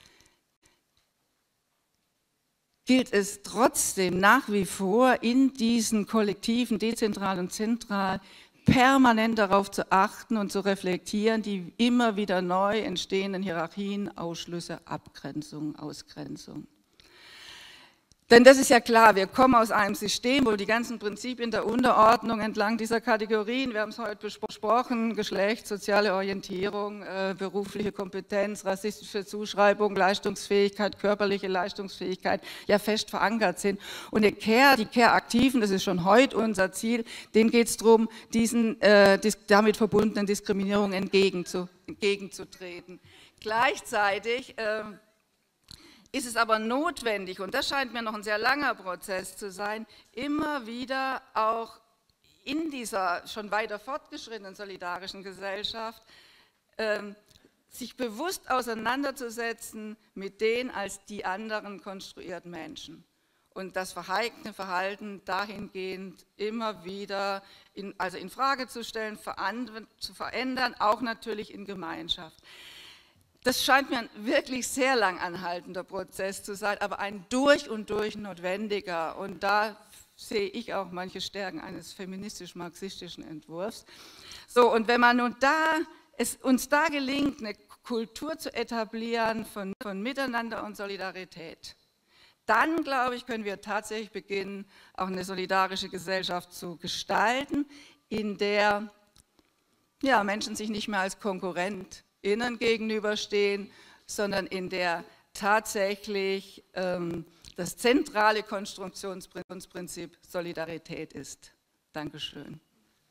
gilt es trotzdem nach wie vor in diesen Kollektiven, dezentral und zentral, permanent darauf zu achten und zu reflektieren, die immer wieder neu entstehenden Hierarchien, Ausschlüsse, Abgrenzung, Ausgrenzung. Denn das ist ja klar, wir kommen aus einem System, wo die ganzen Prinzipien der Unterordnung entlang dieser Kategorien, wir haben es heute besprochen, Geschlecht, soziale Orientierung, äh, berufliche Kompetenz, rassistische Zuschreibung, Leistungsfähigkeit, körperliche Leistungsfähigkeit, ja fest verankert sind. Und die Care, die Care-Aktiven, das ist schon heute unser Ziel, denen geht es darum, diesen äh, damit verbundenen Diskriminierungen entgegenzu, entgegenzutreten. Gleichzeitig äh, ist es aber notwendig, und das scheint mir noch ein sehr langer Prozess zu sein, immer wieder auch in dieser schon weiter fortgeschrittenen solidarischen Gesellschaft ähm, sich bewusst auseinanderzusetzen mit den als die anderen konstruierten Menschen. Und das verhaltene Verhalten dahingehend immer wieder in, also in Frage zu stellen, zu verändern, auch natürlich in Gemeinschaft. Das scheint mir ein wirklich sehr lang anhaltender Prozess zu sein, aber ein durch und durch notwendiger. Und da sehe ich auch manche Stärken eines feministisch-marxistischen Entwurfs. So, und wenn man nun da, es uns da gelingt, eine Kultur zu etablieren von, von Miteinander und Solidarität, dann, glaube ich, können wir tatsächlich beginnen, auch eine solidarische Gesellschaft zu gestalten, in der ja, Menschen sich nicht mehr als Konkurrent innen gegenüberstehen, sondern in der tatsächlich ähm, das zentrale Konstruktionsprinzip Solidarität ist. Dankeschön.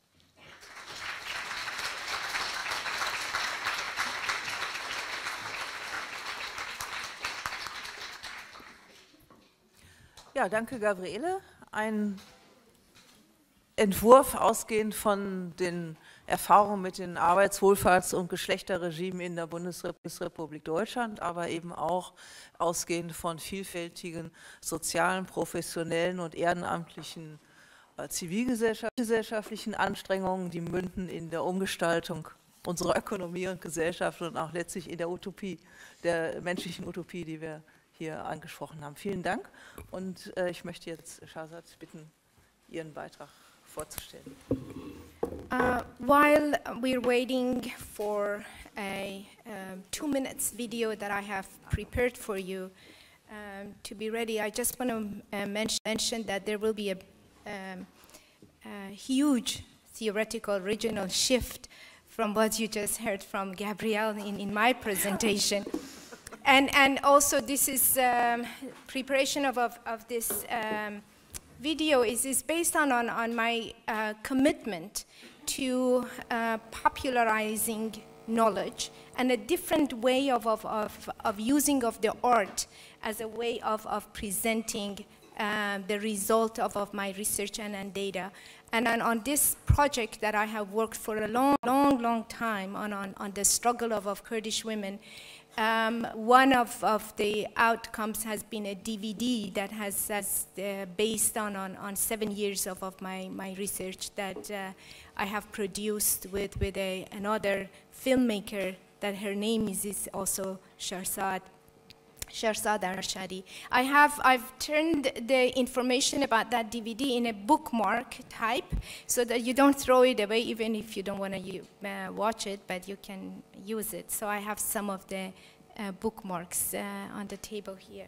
Ja, danke Gabriele. Ein Entwurf ausgehend von den Erfahrungen mit den Arbeitswohlfahrts- und Geschlechterregimen in der Bundesrepublik Deutschland, aber eben auch ausgehend von vielfältigen sozialen, professionellen und ehrenamtlichen äh, zivilgesellschaftlichen Anstrengungen, die münden in der Umgestaltung unserer Ökonomie und Gesellschaft und auch letztlich in der Utopie, der menschlichen Utopie, die wir hier angesprochen haben. Vielen Dank und äh, ich möchte jetzt Shahzad bitten, Ihren Beitrag vorzustellen. Uh, while we're waiting for a um, two minutes video that I have prepared for you. Um, to be ready, I just want to uh, mention, mention that there will be a, um, a huge theoretical regional shift from what you just heard from Gabrielle in, in my presentation. And, and also this is, um, preparation of, of, of this um, video is, is based on, on, on my uh, commitment to uh, popularizing knowledge and a different way of, of, of, of using of the art as a way of, of presenting uh, the result of, of my research and, and data. And on, on this project that I have worked for a long, long, long time on, on, on the struggle of, of Kurdish women, um, one of, of the outcomes has been a D V D that has, has uh, based on, on, on seven years of, of my, my research that uh, I have produced with, with a, another filmmaker that her name is, is also Sherzad. Sherzad Arshadi. I have, I've turned the information about that D V D in a bookmark type so that you don't throw it away even if you don't want to uh, watch it, but you can use it. So I have some of the uh, bookmarks uh, on the table here.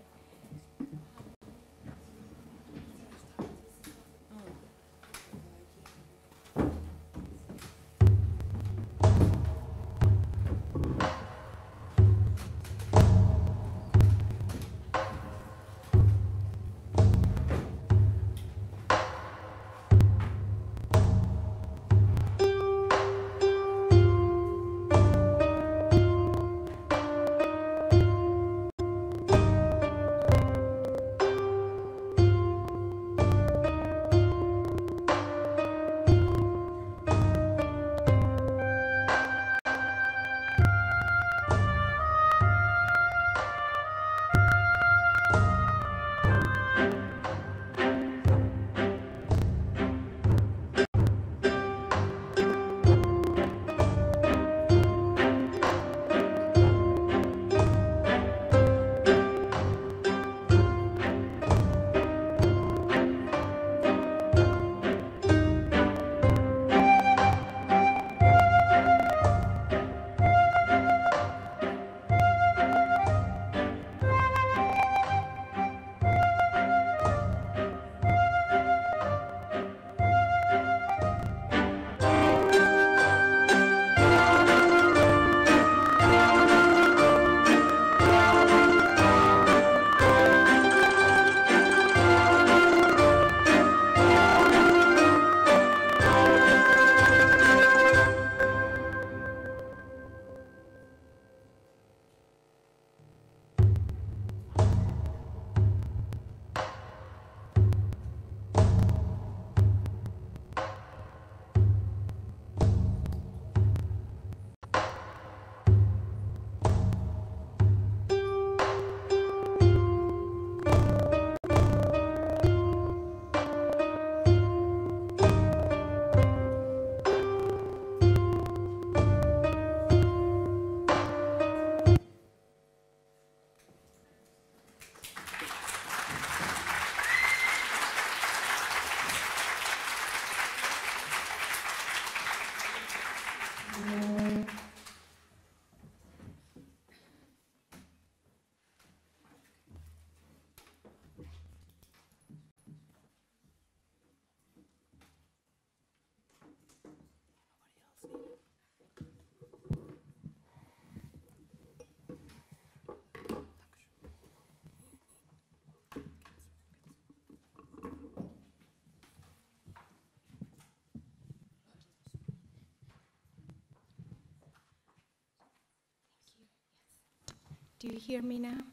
Do you hear me now?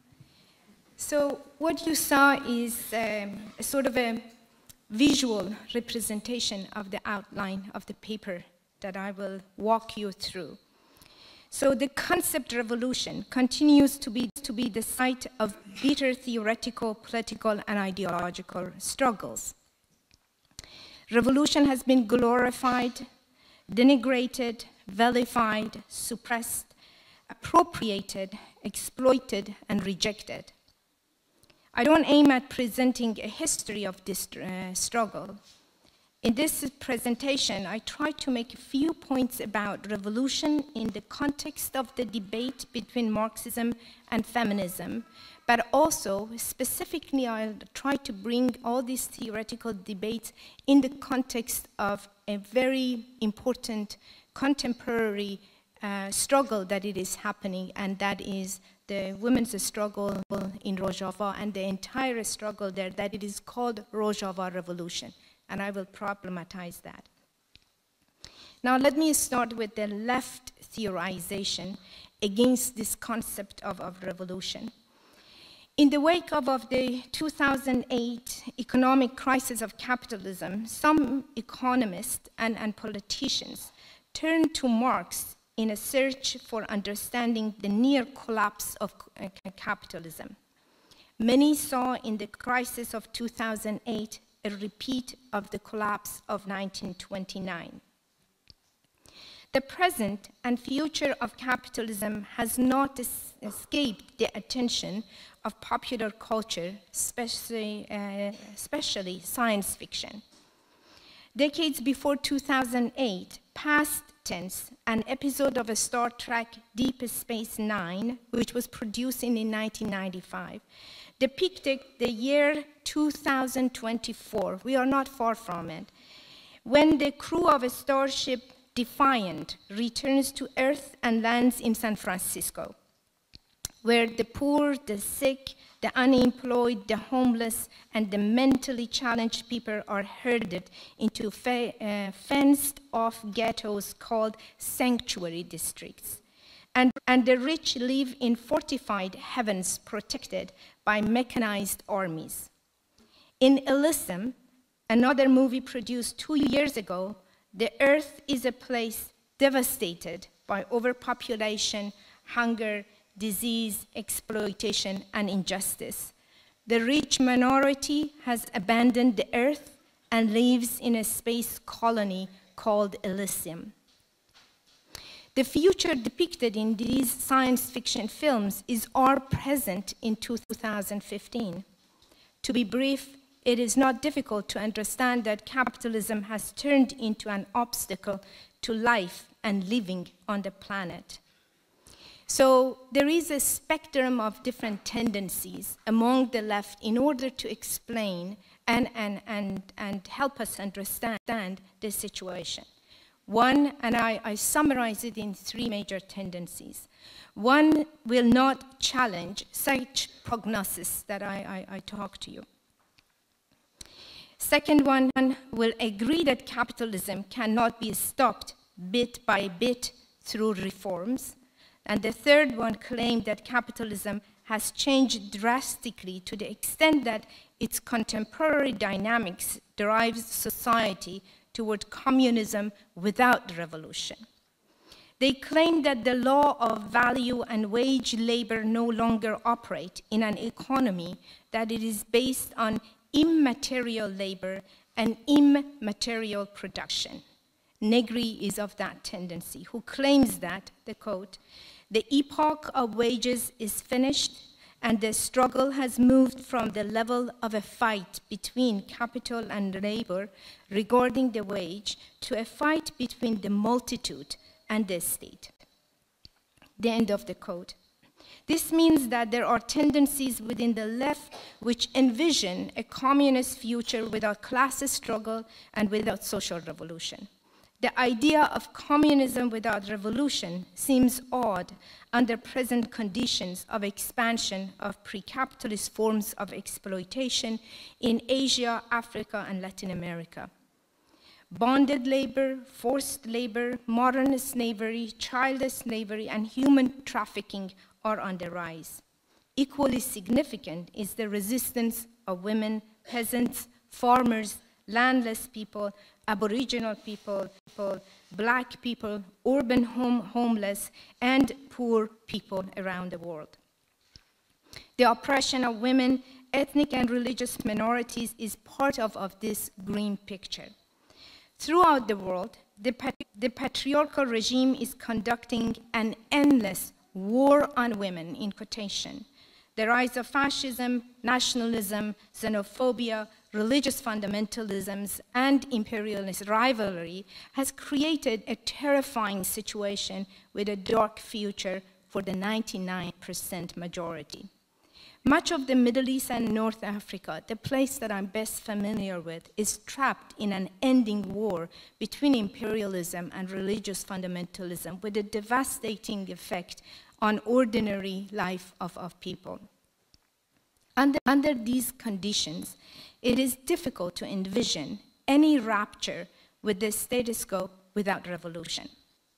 So what you saw is um, a sort of a visual representation of the outline of the paper that I will walk you through. So the concept revolution continues to be, to be the site of bitter theoretical, political, and ideological struggles. Revolution has been glorified, denigrated, vilified, suppressed, appropriated, exploited, and rejected. I don't aim at presenting a history of this uh, struggle. In this presentation, I try to make a few points about revolution in the context of the debate between Marxism and feminism, but also specifically I'll try to bring all these theoretical debates in the context of a very important contemporary uh, struggle that it is happening, and that is the women's struggle in Rojava and the entire struggle there, that it is called Rojava Revolution. And I will problematize that. Now let me start with the left theorization against this concept of, of revolution. In the wake of, of the two thousand eight economic crisis of capitalism, some economists and, and politicians turned to Marx in a search for understanding the near collapse of uh, capitalism. Many saw in the crisis of two thousand eight a repeat of the collapse of nineteen twenty-nine. The present and future of capitalism has not es escaped the attention of popular culture, especially, uh, especially science fiction. Decades before two thousand eight, Past Tense, an episode of a Star Trek Deep Space Nine, which was produced in nineteen ninety-five, depicted the year two thousand twenty-four. We are not far from it, when the crew of a starship Defiant returns to Earth and lands in San Francisco, where the poor, the sick, the unemployed, the homeless, and the mentally challenged people are herded into fe uh, fenced-off ghettos called sanctuary districts. And, and the rich live in fortified heavens protected by mechanized armies. In Elysium, another movie produced two years ago, the Earth is a place devastated by overpopulation, hunger, disease, exploitation, and injustice. The rich minority has abandoned the Earth and lives in a space colony called Elysium. The future depicted in these science fiction films is our present in two thousand fifteen. To be brief, it is not difficult to understand that capitalism has turned into an obstacle to life and living on the planet. So there is a spectrum of different tendencies among the left in order to explain and, and, and, and help us understand the situation. One, and I, I summarize it in three major tendencies. One will not challenge such prognosis that I, I, I talk to you. Second one will agree that capitalism cannot be stopped bit by bit through reforms. And the third one claimed that capitalism has changed drastically to the extent that its contemporary dynamics drives society toward communism without revolution. They claim that the law of value and wage labor no longer operate in an economy, that it is based on immaterial labor and immaterial production. Negri is of that tendency, who claims that, the quote, "The epoch of wages is finished, and the struggle has moved from the level of a fight between capital and labor regarding the wage to a fight between the multitude and the state." The end of the quote. This means that there are tendencies within the left which envision a communist future without class struggle and without social revolution. The idea of communism without revolution seems odd under present conditions of expansion of pre-capitalist forms of exploitation in Asia, Africa, and Latin America. Bonded labor, forced labor, modern slavery, child slavery, and human trafficking are on the rise. Equally significant is the resistance of women, peasants, farmers, landless people, Aboriginal people, people, black people, urban home, homeless, and poor people around the world. The oppression of women, ethnic and religious minorities is part of, of this green picture. Throughout the world, the, pat the patriarchal regime is conducting an endless war on women, in quotation. The rise of fascism, nationalism, xenophobia, religious fundamentalisms, and imperialist rivalry has created a terrifying situation with a dark future for the ninety-nine percent majority. Much of the Middle East and North Africa, the place that I'm best familiar with, is trapped in an ending war between imperialism and religious fundamentalism with a devastating effect on ordinary life of, of people. Under, under these conditions, it is difficult to envision any rupture with the status quo without revolution.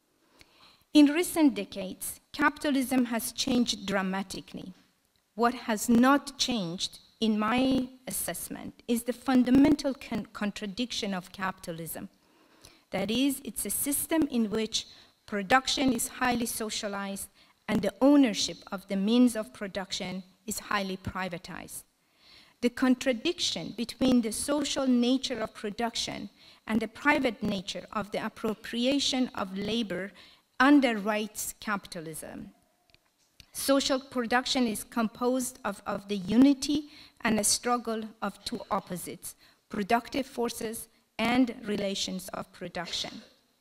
In recent decades, capitalism has changed dramatically. What has not changed, in my assessment, is the fundamental con contradiction of capitalism. That is, it's a system in which production is highly socialized and the ownership of the means of production is highly privatized. The contradiction between the social nature of production and the private nature of the appropriation of labor underwrites capitalism. Social production is composed of, of the unity and a struggle of two opposites, productive forces and relations of production.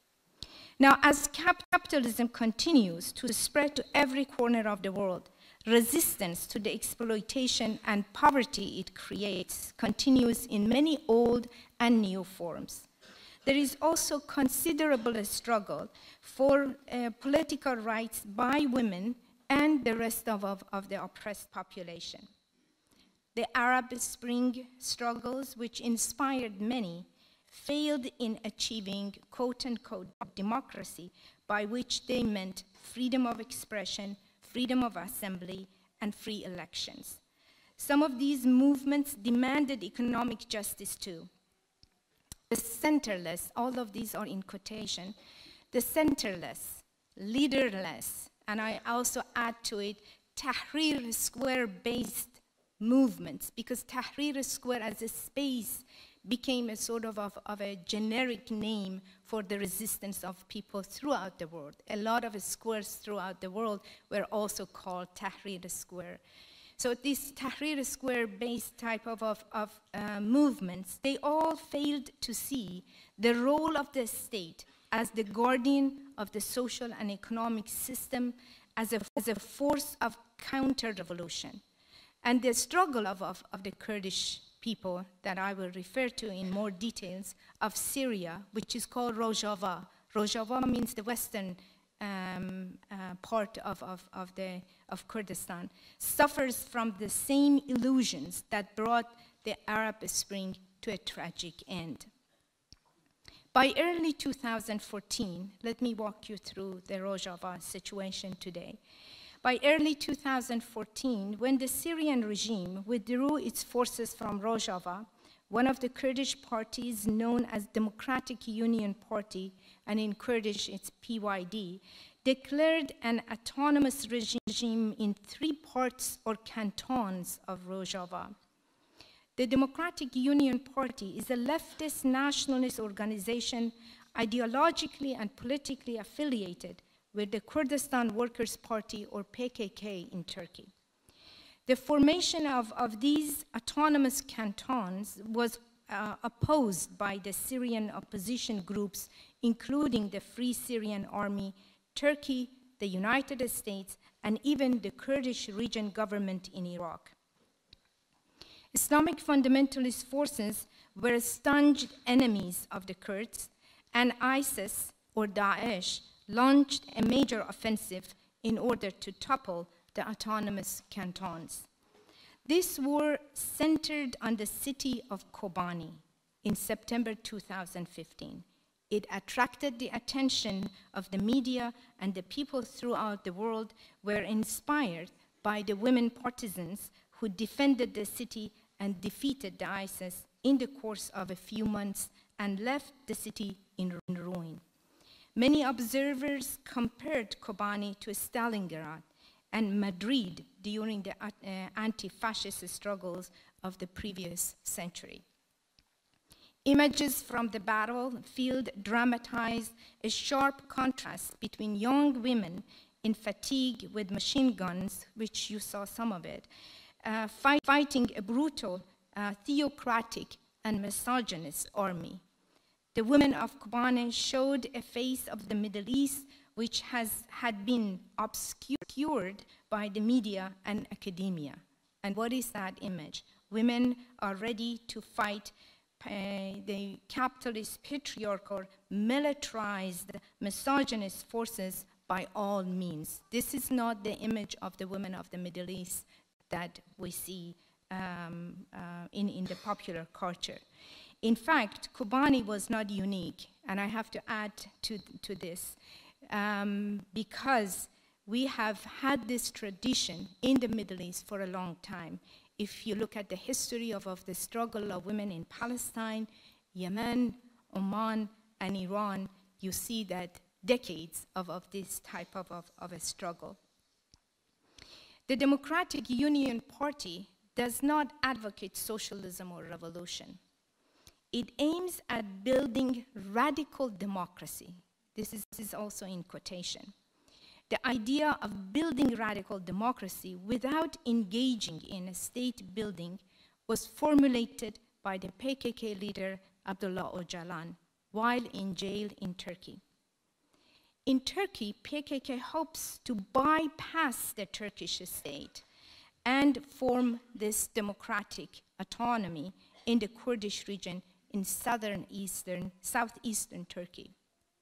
Now, as capitalism continues to spread to every corner of the world, resistance to the exploitation and poverty it creates continues in many old and new forms. There is also considerable struggle for uh, political rights by women and the rest of, of, of the oppressed population. The Arab Spring struggles, which inspired many, failed in achieving quote-unquote democracy, by which they meant freedom of expression, freedom of assembly, and free elections. Some of these movements demanded economic justice too. The centerless, all of these are in quotation, the centerless, leaderless, and I also add to it Tahrir Square-based movements, because Tahrir Square as a space became a sort of, of, of a generic name for the resistance of people throughout the world. A lot of squares throughout the world were also called Tahrir Square. So these Tahrir Square-based type of, of, of uh, movements, they all failed to see the role of the state as the guardian of the social and economic system, as a, as a force of counter-revolution. And the struggle of, of, of the Kurdish people that I will refer to in more details of Syria, which is called Rojava. Rojava means the western um, uh, part of, of, of, the, of Kurdistan, suffers from the same illusions that brought the Arab Spring to a tragic end. By early two thousand fourteen, let me walk you through the Rojava situation today. By early two thousand fourteen, when the Syrian regime withdrew its forces from Rojava, one of the Kurdish parties known as Democratic Union Party, and in Kurdish it's P Y D, declared an autonomous regime in three parts or cantons of Rojava. The Democratic Union Party is a leftist nationalist organization ideologically and politically affiliated with the Kurdistan Workers' Party, or P K K, in Turkey. The formation of, of these autonomous cantons was uh, opposed by the Syrian opposition groups, including the Free Syrian Army, Turkey, the United States, and even the Kurdish region government in Iraq. Islamic fundamentalist forces were staunch enemies of the Kurds, and ISIS, or Daesh, launched a major offensive in order to topple the autonomous cantons. This war centered on the city of Kobani in September two thousand fifteen. It attracted the attention of the media, and the people throughout the world were inspired by the women partisans who defended the city and defeated the ISIS in the course of a few months and left the city in ruin. Many observers compared Kobani to Stalingrad and Madrid during the uh, anti-fascist struggles of the previous century. Images from the battlefield dramatize a sharp contrast between young women in fatigue with machine guns, which you saw some of it, uh, fight, fighting a brutal uh, theocratic and misogynist army. The women of Kobane showed a face of the Middle East which has, had been obscured by the media and academia. And what is that image? Women are ready to fight uh, the capitalist, patriarchal, militarized, misogynist forces by all means. This is not the image of the women of the Middle East that we see um, uh, in, in the popular culture. In fact, Kobane was not unique, and I have to add to, to this, um, because we have had this tradition in the Middle East for a long time. If you look at the history of, of the struggle of women in Palestine, Yemen, Oman, and Iran, you see that decades of, of this type of, of, of a struggle. The Democratic Union Party does not advocate socialism or revolution. It aims at building radical democracy. This is, this is also in quotation. The idea of building radical democracy without engaging in state building was formulated by the P K K leader Abdullah Öcalan while in jail in Turkey. In Turkey, P K K hopes to bypass the Turkish state and form this democratic autonomy in the Kurdish region in southern eastern, southeastern Turkey.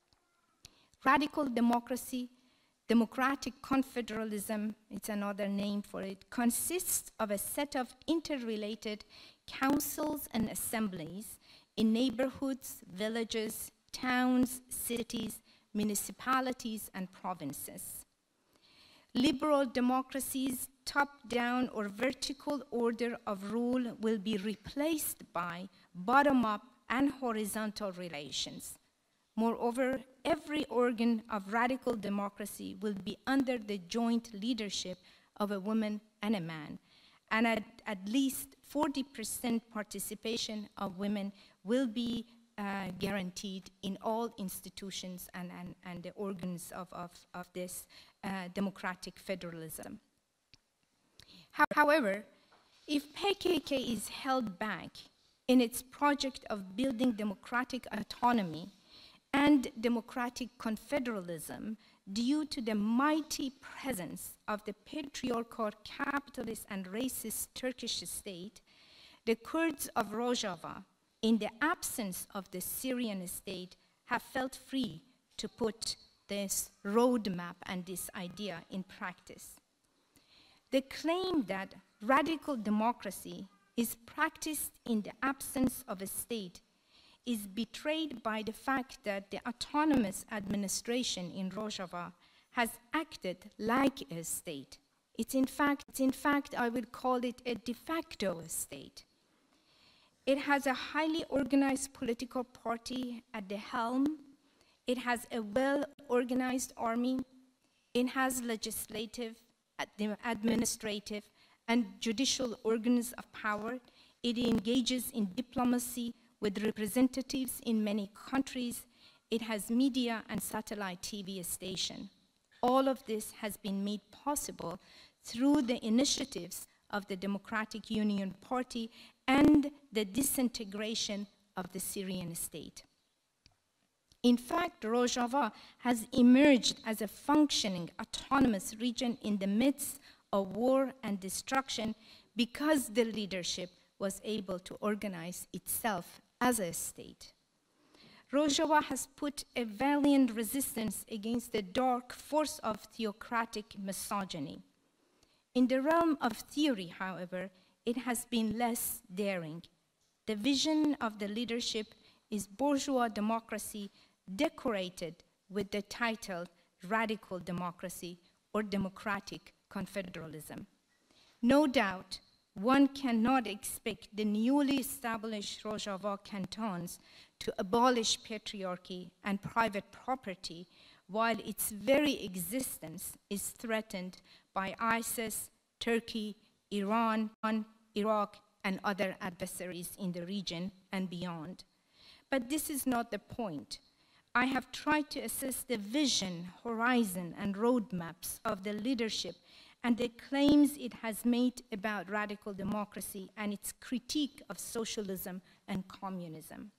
Radical democracy, democratic confederalism, it's another name for it, consists of a set of interrelated councils and assemblies in neighborhoods, villages, towns, cities, municipalities, and provinces. Liberal democracies, top-down or vertical order of rule will be replaced by bottom-up and horizontal relations. Moreover, every organ of radical democracy will be under the joint leadership of a woman and a man, and at, at least forty percent participation of women will be uh, guaranteed in all institutions and, and, and the organs of, of, of this uh, democratic federalism. However, if P K K is held back in its project of building democratic autonomy and democratic confederalism due to the mighty presence of the patriarchal, capitalist, and racist Turkish state, the Kurds of Rojava, in the absence of the Syrian state, have felt free to put this roadmap and this idea in practice. The claim that radical democracy is practiced in the absence of a state is betrayed by the fact that the autonomous administration in Rojava has acted like a state. It's in fact, it's in fact, I would call it a de facto state. It has a highly organized political party at the helm. It has a well-organized army. It has legislative, administrative, and judicial organs of power. It engages in diplomacy with representatives in many countries. It has media and satellite T V station. All of this has been made possible through the initiatives of the Democratic Union Party and the disintegration of the Syrian state. In fact, Rojava has emerged as a functioning autonomous region in the midst of war and destruction because the leadership was able to organize itself as a state. Rojava has put a valiant resistance against the dark force of theocratic misogyny. In the realm of theory, however, it has been less daring. The vision of the leadership is bourgeois democracy decorated with the title radical democracy or democratic confederalism. No doubt, one cannot expect the newly established Rojava cantons to abolish patriarchy and private property while its very existence is threatened by ISIS, Turkey, Iran, Iraq, and other adversaries in the region and beyond. But this is not the point. I have tried to assess the vision, horizon, and roadmaps of the leadership and the claims it has made about radical democracy and its critique of socialism and communism.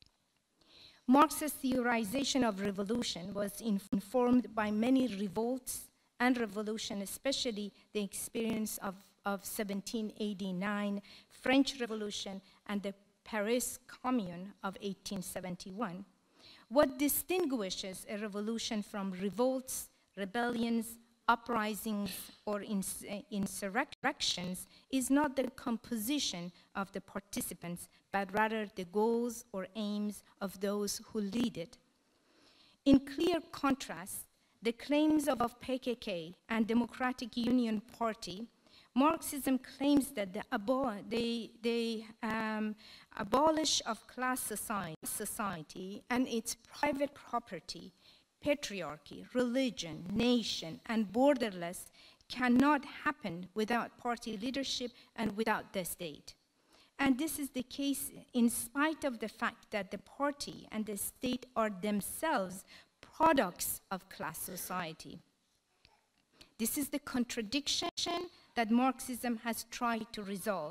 Marx's theorization of revolution was informed by many revolts and revolution, especially the experience of, of seventeen eighty-nine French Revolution and the Paris Commune of eighteen seventy-one. What distinguishes a revolution from revolts, rebellions, uprisings, or ins insurrections is not the composition of the participants, but rather the goals or aims of those who lead it. In clear contrast, the claims of P K K and Democratic Union Party, Marxism claims that the abo they, they um, abolish of class society, society and its private property, patriarchy, religion, nation, and borderless cannot happen without party leadership and without the state. And this is the case in spite of the fact that the party and the state are themselves products of class society. This is the contradiction that Marxism has tried to resolve.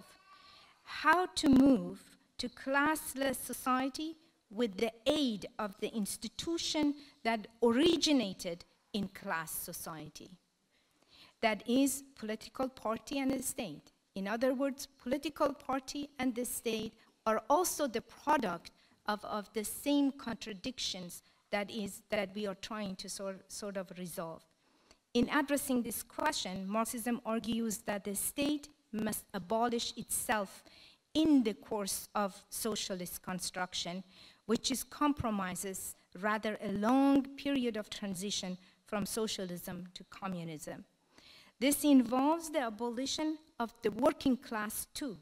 How to move to classless society with the aid of the institution that originated in class society. That is, political party and the state. In other words, political party and the state are also the product of, of the same contradictions that is that we are trying to sort, sort of resolve. In addressing this question, Marxism argues that the state must abolish itself in the course of socialist construction, which is compromises rather a long period of transition from socialism to communism. This involves the abolition of the working class too.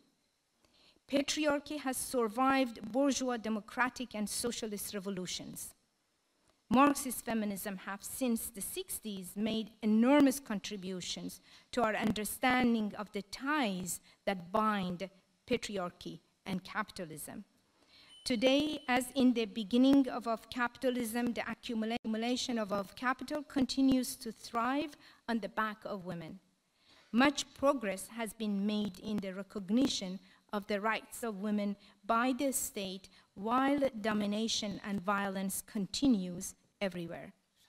Patriarchy has survived bourgeois democratic and socialist revolutions. Marxist feminism have since the sixties made enormous contributions to our understanding of the ties that bind patriarchy and capitalism. Today, as in the beginning of, of capitalism, the accumulation of, of capital continues to thrive on the back of women. Much progress has been made in the recognition of the rights of women by the state, while domination and violence continues everywhere.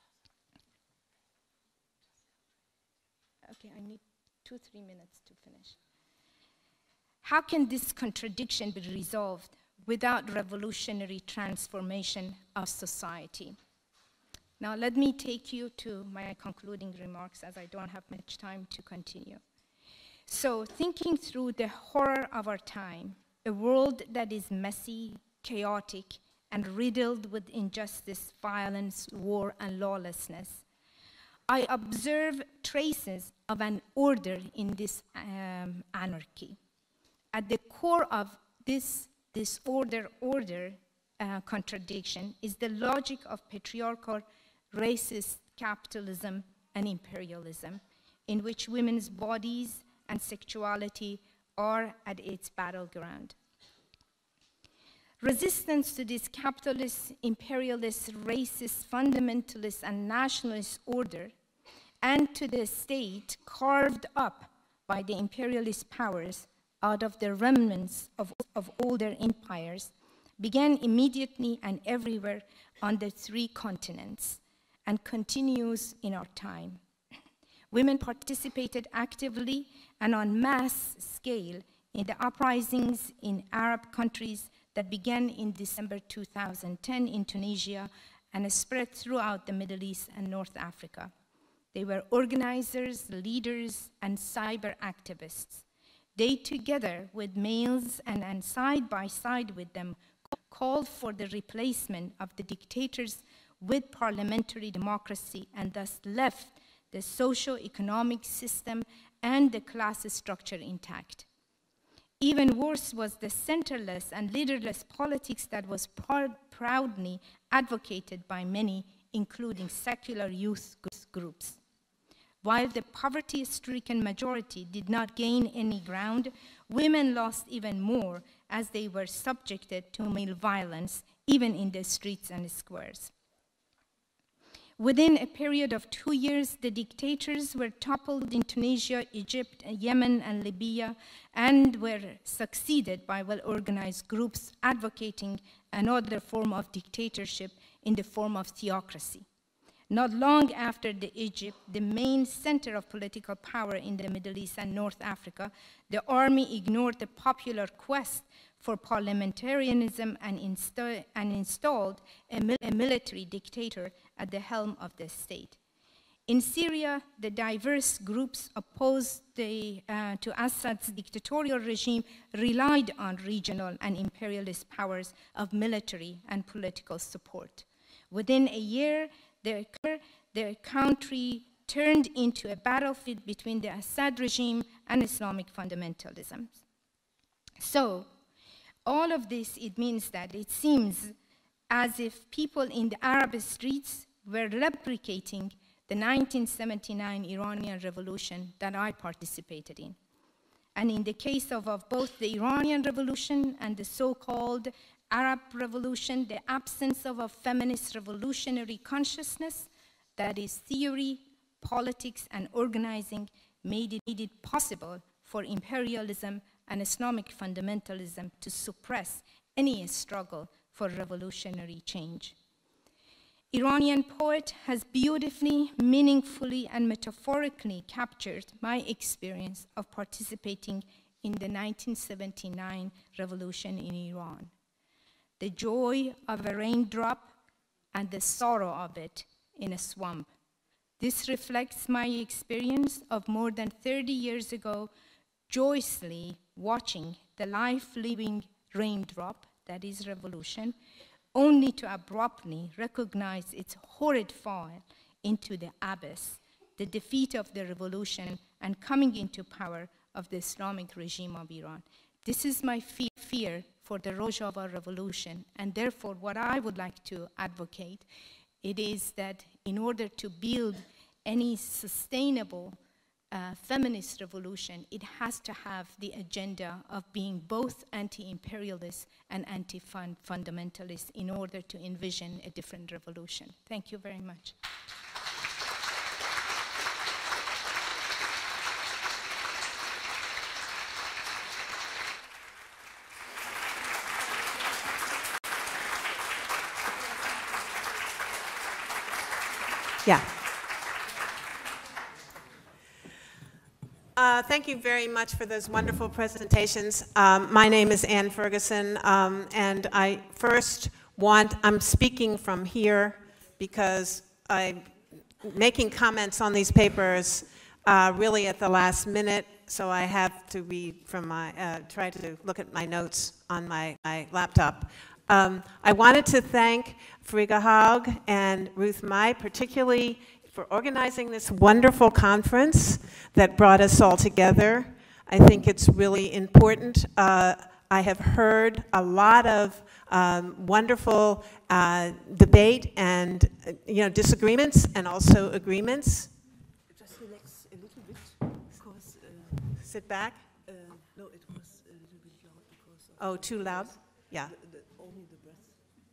Okay, I need two, three minutes to finish. How can this contradiction be resolved without revolutionary transformation of society? Now, let me take you to my concluding remarks, as I don't have much time to continue. So, thinking through the horror of our time, a world that is messy, chaotic, and riddled with injustice, violence, war, and lawlessness, I observe traces of an order in this um, anarchy. At the core of this disorder order uh, contradiction is the logic of patriarchal, racist capitalism and imperialism, in which women's bodies and sexuality are at its battleground. Resistance to this capitalist, imperialist, racist, fundamentalist, and nationalist order, and to the state carved up by the imperialist powers out of the remnants of, of older empires, began immediately and everywhere on the three continents, and continues in our time. Women participated actively and on mass scale in the uprisings in Arab countries that began in December two thousand ten in Tunisia and spread throughout the Middle East and North Africa. They were organizers, leaders, and cyber activists. They, together with males and, and side by side with them, called for the replacement of the dictators with parliamentary democracy, and thus left the socio-economic system and the class structure intact. Even worse was the centerless and leaderless politics that was pr proudly advocated by many, including secular youth groups. While the poverty-stricken majority did not gain any ground, women lost even more as they were subjected to male violence, even in the streets and squares. Within a period of two years, the dictators were toppled in Tunisia, Egypt, Yemen, and Libya, and were succeeded by well-organized groups advocating another form of dictatorship in the form of theocracy. Not long after the Egypt, the main center of political power in the Middle East and North Africa, the army ignored the popular quest for parliamentarianism and, insta and installed a, mil a military dictator at the helm of the state. In Syria, the diverse groups opposed the, uh, to Assad's dictatorial regime relied on regional and imperialist powers of military and political support. Within a year, the, the country turned into a battlefield between the Assad regime and Islamic fundamentalism. So, all of this, it means that it seems as if people in the Arab streets were replicating the nineteen seventy-nine Iranian revolution that I participated in. And in the case of, of both the Iranian revolution and the so-called Arab revolution, the absence of a feminist revolutionary consciousness, that is theory, politics, and organizing, made it, made it possible for imperialism and Islamic fundamentalism to suppress any struggle for revolutionary change. Iranian poet has beautifully, meaningfully, and metaphorically captured my experience of participating in the nineteen seventy-nine revolution in Iran. The joy of a raindrop and the sorrow of it in a swamp. This reflects my experience of more than thirty years ago, joyously watching the life-living raindrop, that is revolution, only to abruptly recognize its horrid fall into the abyss, the defeat of the revolution and coming into power of the Islamic regime of Iran. This is my fe fear for the Rojava revolution, and therefore what I would like to advocate, it is that in order to build any sustainable Uh, feminist revolution, it has to have the agenda of being both anti-imperialist and anti-fundamentalist in order to envision a different revolution. Thank you very much. Yeah. Uh, thank you very much for those wonderful presentations. Um, my name is Ann Ferguson, um, and I first want, I'm speaking from here because I'm making comments on these papers uh, really at the last minute, so I have to read from my, uh, try to look at my notes on my, my laptop. Um, I wanted to thank Frigga Haug and Ruth Mai, particularly for organizing this wonderful conference that brought us all together. I think it's really important. Uh, I have heard a lot of um, wonderful uh, debate and uh, you know, disagreements and also agreements. Just relax a little bit, because uh, sit back. Uh, no, it was a little bit loud because of Oh, too loud? Yeah. the, the, only the breath.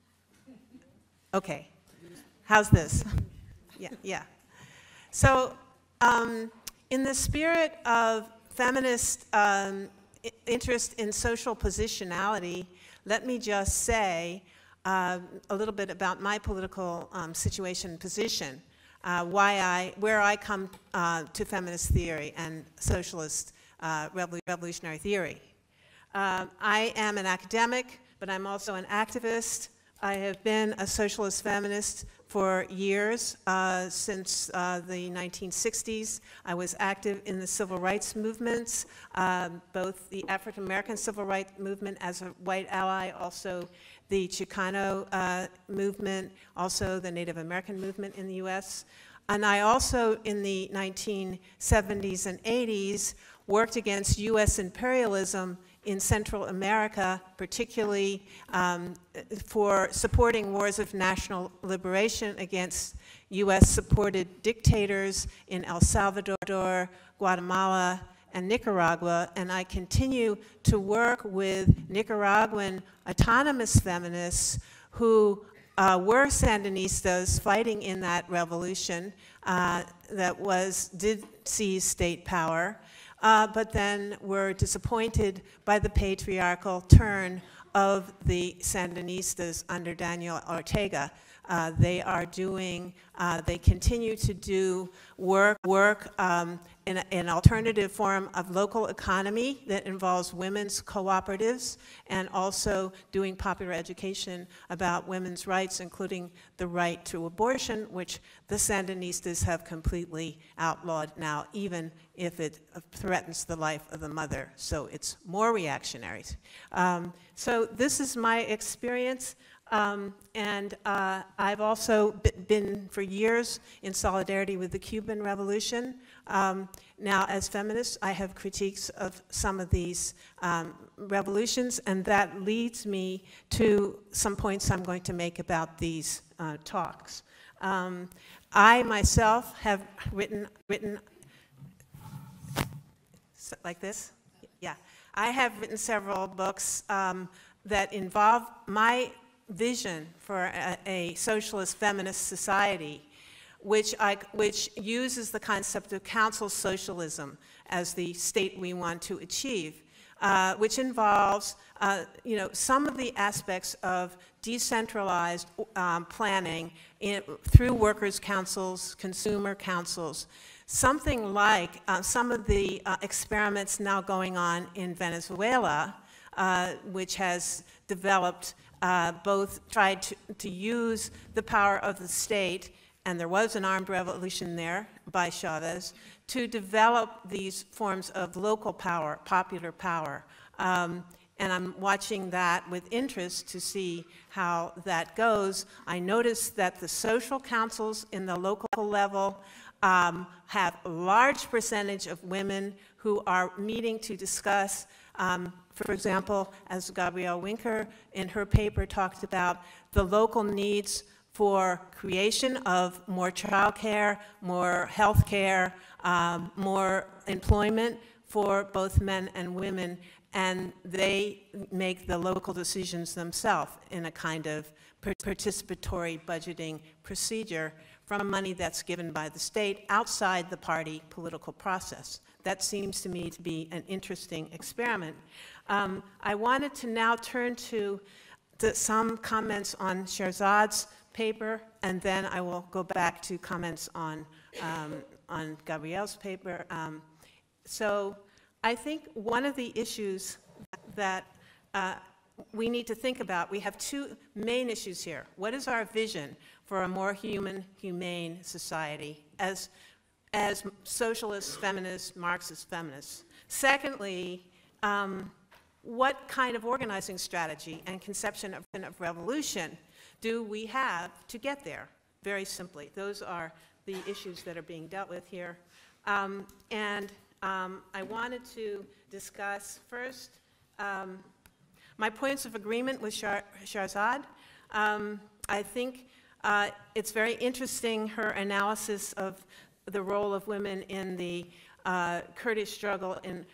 Okay. How's this? Yeah, yeah. So, um, in the spirit of feminist um, interest in social positionality, let me just say uh, a little bit about my political um, situation position, uh, why I, where I come uh, to feminist theory and socialist uh, revolutionary theory. Uh, I am an academic, but I'm also an activist. I have been a socialist feminist for years, uh, since uh, the nineteen sixties. I was active in the civil rights movements, um, both the African American civil rights movement as a white ally, also the Chicano uh, movement, also the Native American movement in the U S. And I also, in the nineteen seventies and eighties, worked against U S imperialism in Central America, particularly um, for supporting wars of national liberation against U S-supported dictators in El Salvador, Guatemala, and Nicaragua. And I continue to work with Nicaraguan autonomous feminists who uh, were Sandinistas fighting in that revolution uh, that was, did seize state power, uh, but then were disappointed by the patriarchal turn of the Sandinistas under Daniel Ortega. Uh, they are doing, uh, they continue to do work, work um, in a, an alternative form of local economy that involves women's cooperatives, and also doing popular education about women's rights, including the right to abortion, which the Sandinistas have completely outlawed now, even if it threatens the life of the mother. So it's more reactionary. Um, so this is my experience. Um, and uh, I've also been for years in solidarity with the Cuban Revolution. Um, now, as feminists, I have critiques of some of these um, revolutions, and that leads me to some points I'm going to make about these uh, talks. Um, I myself have written, written like this? Yeah. I have written several books um, that involve my vision for a, a socialist feminist society, which, I, which uses the concept of council socialism as the state we want to achieve, uh, which involves uh, you know, some of the aspects of decentralized um, planning in, through workers' councils, consumer councils, something like uh, some of the uh, experiments now going on in Venezuela, uh, which has developed Uh, both tried to, to use the power of the state, and there was an armed revolution there by Chavez, to develop these forms of local power, popular power. Um, and I'm watching that with interest to see how that goes. I noticed that the social councils in the local level um, have a large percentage of women who are meeting to discuss um, for example, as Gabrielle Winker in her paper talked about, the local needs for creation of more child care, more health care, um, more employment for both men and women, and they make the local decisions themselves in a kind of participatory budgeting procedure from money that's given by the state outside the party political process. That seems to me to be an interesting experiment. Um, I wanted to now turn to the, some comments on Sherzad's paper, and then I will go back to comments on, um, on Gabrielle's paper. Um, so I think one of the issues that uh, we need to think about, we have two main issues here. What is our vision for a more human, humane society as, as socialists, feminists, Marxist feminists? Secondly, um, what kind of organizing strategy and conception of, of revolution do we have to get there? Very simply, those are the issues that are being dealt with here. Um, and um, I wanted to discuss first um, my points of agreement with Shar Sherzad. Um, I think uh, it's very interesting, her analysis of the role of women in the uh, Kurdish struggle in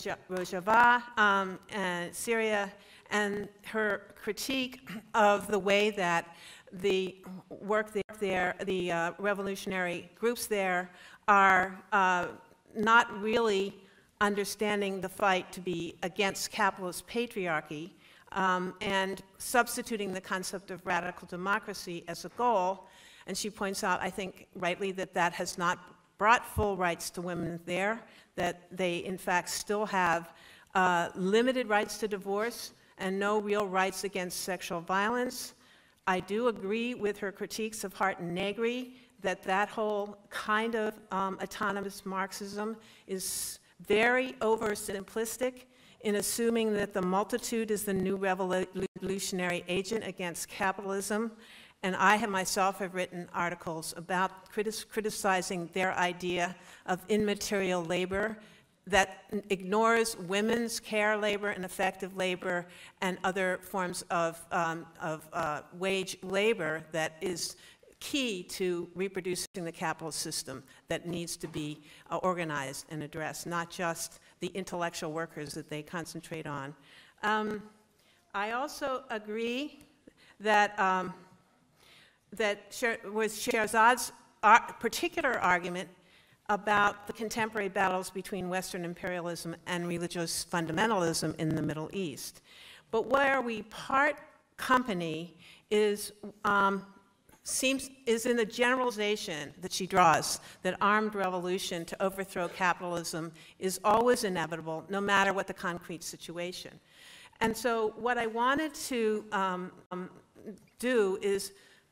Rojava um, and Syria, and her critique of the way that the work there, the uh, revolutionary groups there are uh, not really understanding the fight to be against capitalist patriarchy, um, and substituting the concept of radical democracy as a goal. And she points out, I think rightly, that that has not brought full rights to women there, that they in fact still have uh, limited rights to divorce and no real rights against sexual violence. I do agree with her critiques of Hart and Negri that that whole kind of um, autonomous Marxism is very oversimplistic in assuming that the multitude is the new revolutionary agent against capitalism. And I have myself have written articles about critis criticizing their idea of immaterial labor that ignores women's care labor and effective labor and other forms of, um, of uh, wage labor that is key to reproducing the capitalist system that needs to be uh, organized and addressed, not just the intellectual workers that they concentrate on. Um, I also agree that um, that Sher was Scheherazad's ar particular argument about the contemporary battles between Western imperialism and religious fundamentalism in the Middle East. But where we part company is, um, seems, is in the generalization that she draws, that armed revolution to overthrow capitalism is always inevitable, no matter what the concrete situation. And so what I wanted to um, um, do is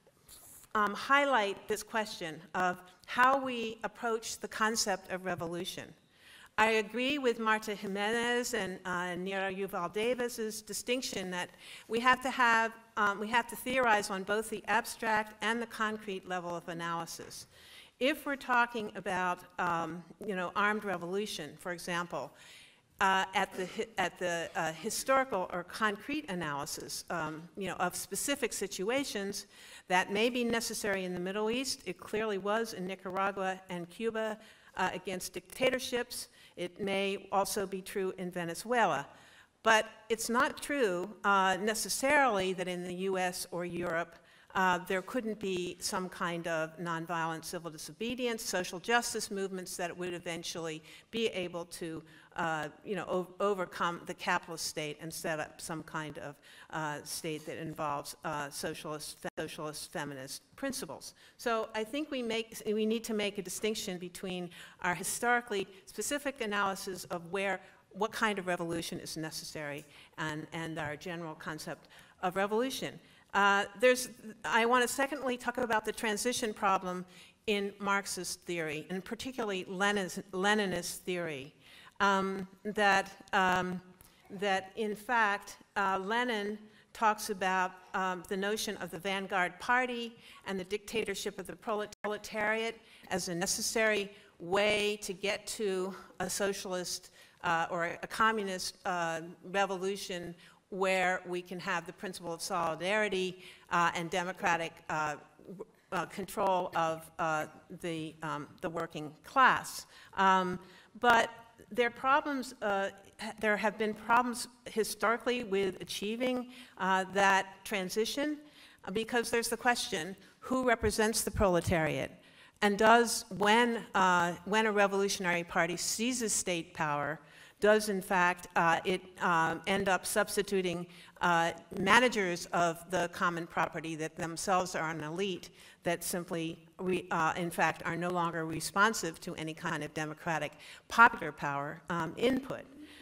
um, highlight this question of how we approach the concept of revolution. I agree with Marta Jimenez and uh, Nira Yuval Davis's distinction that we have to have, um, we have to theorize on both the abstract and the concrete level of analysis. If we're talking about, um, you know, armed revolution, for example, uh, at the, at the uh, historical or concrete analysis, um, you know, of specific situations, that may be necessary in the Middle East. It clearly was in Nicaragua and Cuba uh, against dictatorships. It may also be true in Venezuela. But it's not true uh, necessarily that in the U S or Europe uh, there couldn't be some kind of nonviolent civil disobedience, social justice movements that would eventually be able to uh, you know, overcome the capitalist state and set up some kind of uh, state that involves uh, socialist, fe socialist feminist principles. So I think we, make, we need to make a distinction between our historically specific analysis of where, what kind of revolution is necessary and, and our general concept of revolution. Uh, there's, I want to secondly talk about the transition problem in Marxist theory, and particularly Lenin's, Leninist theory, um, that, um, that in fact uh, Lenin talks about um, the notion of the vanguard party and the dictatorship of the proletariat as a necessary way to get to a socialist uh, or a communist uh, revolution where we can have the principle of solidarity uh, and democratic uh, uh, control of uh, the, um, the working class. Um, but there are problems, uh, there have been problems historically with achieving uh, that transition uh, because there's the question, who represents the proletariat? And does, when, uh, when a revolutionary party seizes state power, does in fact uh, it uh, end up substituting uh, managers of the common property that themselves are an elite that simply, re, uh, in fact, are no longer responsive to any kind of democratic popular power um, input.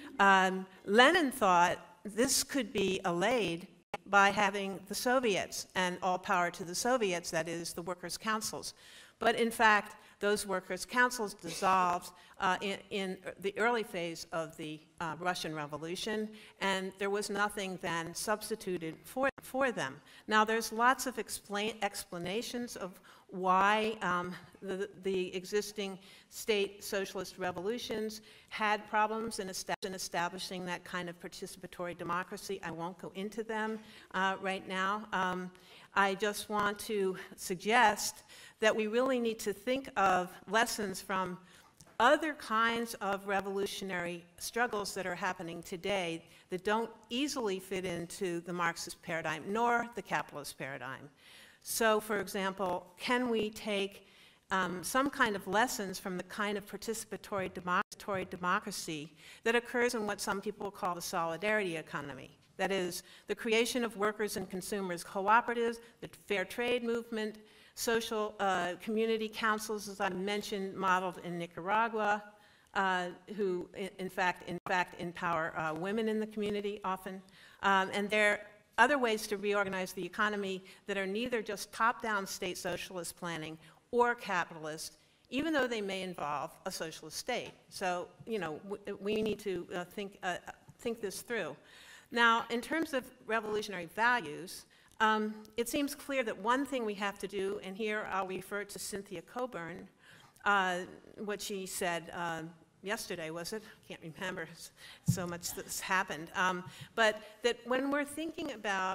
Um, Lenin thought this could be allayed by having the Soviets and all power to the Soviets, that is, the workers' councils. But in fact, those workers' councils dissolved uh, in, in the early phase of the uh, Russian Revolution, and there was nothing then substituted for, for them. Now, there's lots of explain, explanations of why um, the, the existing state socialist revolutions had problems in, esta in establishing that kind of participatory democracy. I won't go into them uh, right now. Um, I just want to suggest that we really need to think of lessons from other kinds of revolutionary struggles that are happening today that don't easily fit into the Marxist paradigm nor the capitalist paradigm. So, for example, can we take um, some kind of lessons from the kind of participatory democ democracy that occurs in what some people call the solidarity economy? That is, the creation of workers and consumers cooperatives, the fair trade movement, social uh, community councils, as I mentioned, modeled in Nicaragua, uh, who in, in fact, in fact, empower uh, women in the community often. Um, and there are other ways to reorganize the economy that are neither just top-down state socialist planning or capitalist, even though they may involve a socialist state. So, you know, we need to uh, think, uh, think this through. Now, in terms of revolutionary values, um, it seems clear that one thing we have to do, and here I'll refer to Cynthia Coburn, uh, what she said uh, yesterday, was it? I can't remember, so much that's happened. Um, but that when we're thinking about,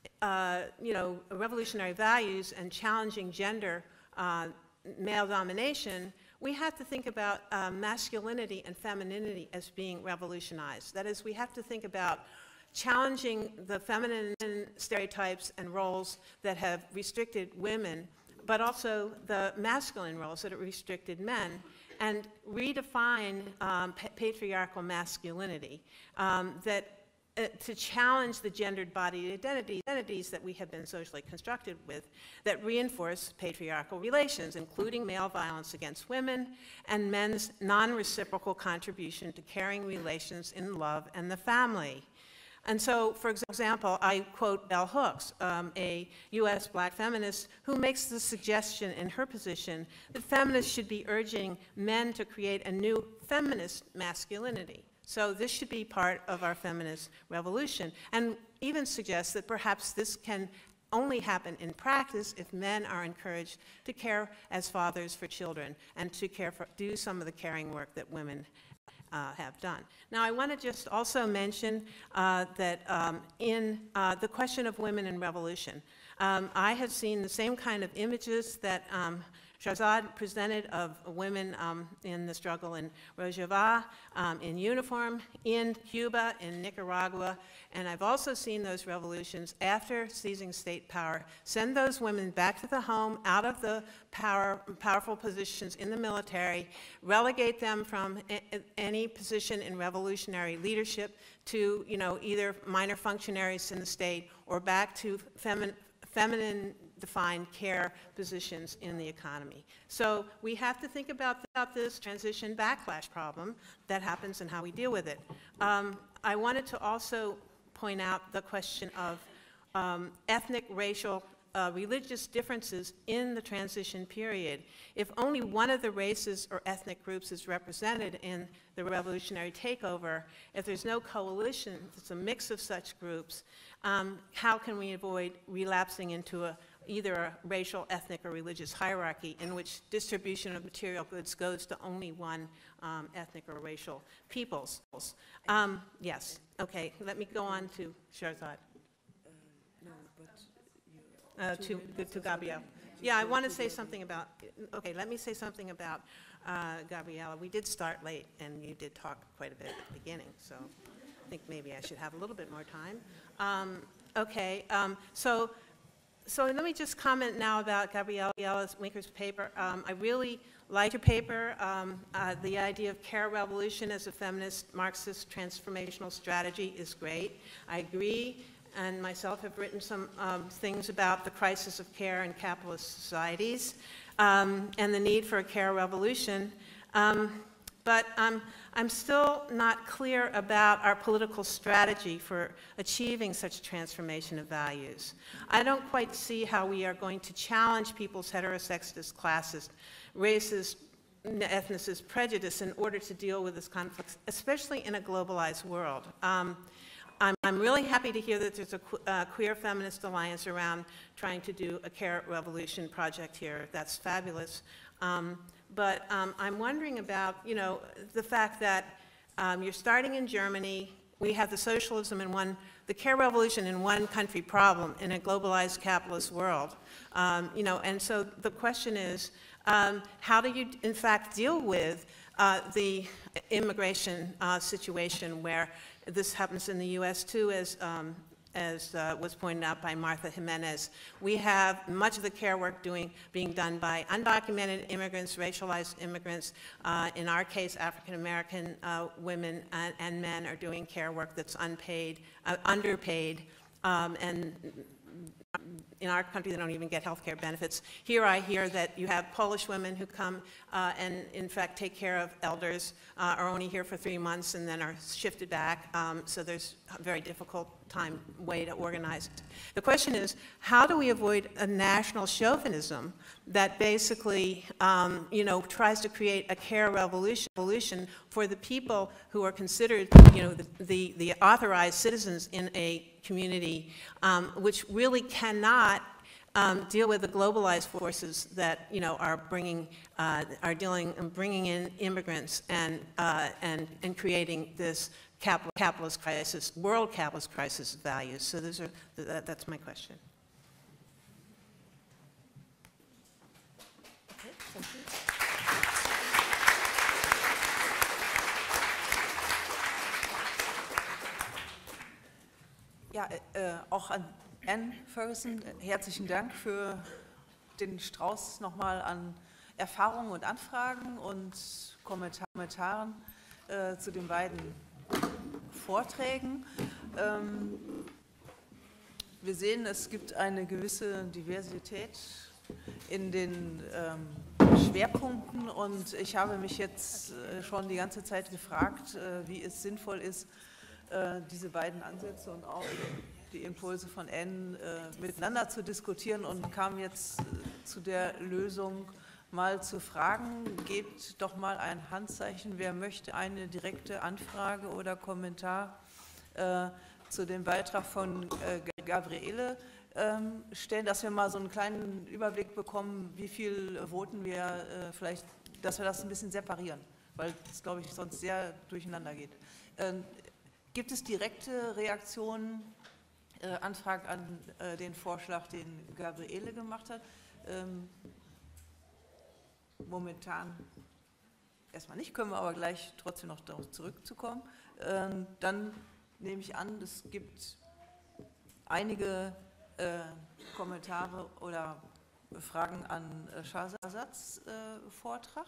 uh, you know, revolutionary values and challenging gender uh, male domination, we have to think about uh, masculinity and femininity as being revolutionized. That is, we have to think about challenging the feminine stereotypes and roles that have restricted women, but also the masculine roles that have restricted men, and redefine um, pa patriarchal masculinity, um, that uh, to challenge the gendered body identity, identities that we have been socially constructed with that reinforce patriarchal relations, including male violence against women and men's non-reciprocal contribution to caring relations in love and the family. And so, for example, I quote Bell Hooks, um, a U S black feminist, who makes the suggestion in her position that feminists should be urging men to create a new feminist masculinity. So this should be part of our feminist revolution, and even suggests that perhaps this can only happen in practice if men are encouraged to care as fathers for children and to care for, do some of the caring work that women Uh, have done. Now, I want to just also mention uh, that um, in uh, the question of women in revolution, um, I have seen the same kind of images that um, Shahrzad presented of women um, in the struggle in Rojava, um, in uniform, in Cuba, in Nicaragua, and I've also seen those revolutions after seizing state power send those women back to the home, out of the power, powerful positions in the military, relegate them from a, any position in revolutionary leadership to, you know, either minor functionaries in the state or back to femin feminine defined care positions in the economy. So we have to think about, about this transition backlash problem that happens and how we deal with it. Um, I wanted to also point out the question of um, ethnic, racial, uh, religious differences in the transition period. If only one of the races or ethnic groups is represented in the revolutionary takeover, if there's no coalition, if it's a mix of such groups, um, how can we avoid relapsing into a either a racial, ethnic, or religious hierarchy in which distribution of material goods goes to only one um, ethnic or racial peoples. Um, yes, okay, let me go on to Shahrzad. Uh, no, but uh, to, to, to Gabrielle. Yeah, I want to say something about, okay, let me say something about uh, Gabriella. We did start late, and you did talk quite a bit at the beginning, so I think maybe I should have a little bit more time. Um, okay, um, so So let me just comment now about Gabriella Winker's paper. Um, I really liked your paper. Um, uh, the idea of care revolution as a feminist Marxist transformational strategy is great. I agree, and myself have written some um, things about the crisis of care in capitalist societies um, and the need for a care revolution. Um, But um, I'm still not clear about our political strategy for achieving such transformation of values. I don't quite see how we are going to challenge people's heterosexist, classist, racist, ethnicist prejudice in order to deal with this conflict, especially in a globalized world. Um, I'm, I'm really happy to hear that there's a uh, queer feminist alliance around trying to do a care revolution project here. That's fabulous. Um, But um, I'm wondering about, you know, the fact that um, you're starting in Germany. We have the socialism in one, the care revolution in one country problem in a globalized capitalist world. Um, you know, and so the question is, um, how do you, in fact, deal with uh, the immigration uh, situation where this happens in the U S too, as um, as uh, was pointed out by Martha Jimenez. We have much of the care work doing, being done by undocumented immigrants, racialized immigrants. Uh, in our case, African-American uh, women and, and men are doing care work that's unpaid, uh, underpaid, um, and in our country, they don't even get health care benefits. Here I hear that you have Polish women who come uh, and, in fact, take care of elders, uh, are only here for three months and then are shifted back. Um, so there's a very difficult time way to organize. The question is, how do we avoid a national chauvinism that basically, um, you know, tries to create a care revolution, revolution for the people who are considered, you know, the, the, the authorized citizens in a community, um, which really cannot um, deal with the globalized forces that, you know, are bringing, uh, are dealing, bringing in immigrants and uh, and and creating this capital, capitalist crisis, world capitalist crisis of values. So those are that, that's my question. Okay, thank you. Ja, äh, auch an Anne Ferguson herzlichen Dank für den Strauß nochmal an Erfahrungen und Anfragen und Kommentar Kommentaren äh, zu den beiden Vorträgen. Ähm, wir sehen, es gibt eine gewisse Diversität in den ähm, Schwerpunkten und ich habe mich jetzt äh, schon die ganze Zeit gefragt, äh, wie es sinnvoll ist, äh, diese beiden Ansätze und auch die Impulse von Anne äh, miteinander zu diskutieren und kam jetzt äh, zu der Lösung, mal zu fragen, gebt doch mal ein Handzeichen, wer möchte eine direkte Anfrage oder Kommentar äh, zu dem Beitrag von äh, Gabriele ähm, stellen, dass wir mal so einen kleinen Überblick bekommen, wie viel voten wir äh, vielleicht, dass wir das ein bisschen separieren, weil es, glaube ich, sonst sehr durcheinander geht. Ähm, gibt es direkte Reaktionen, äh, Anfragen an äh, den Vorschlag, den Gabriele gemacht hat? Ähm, Momentan erstmal nicht, können wir aber gleich trotzdem noch darauf zurückzukommen. Ähm, dann nehme ich an, es gibt einige äh, Kommentare oder Fragen an äh, Shahzad's äh, Vortrag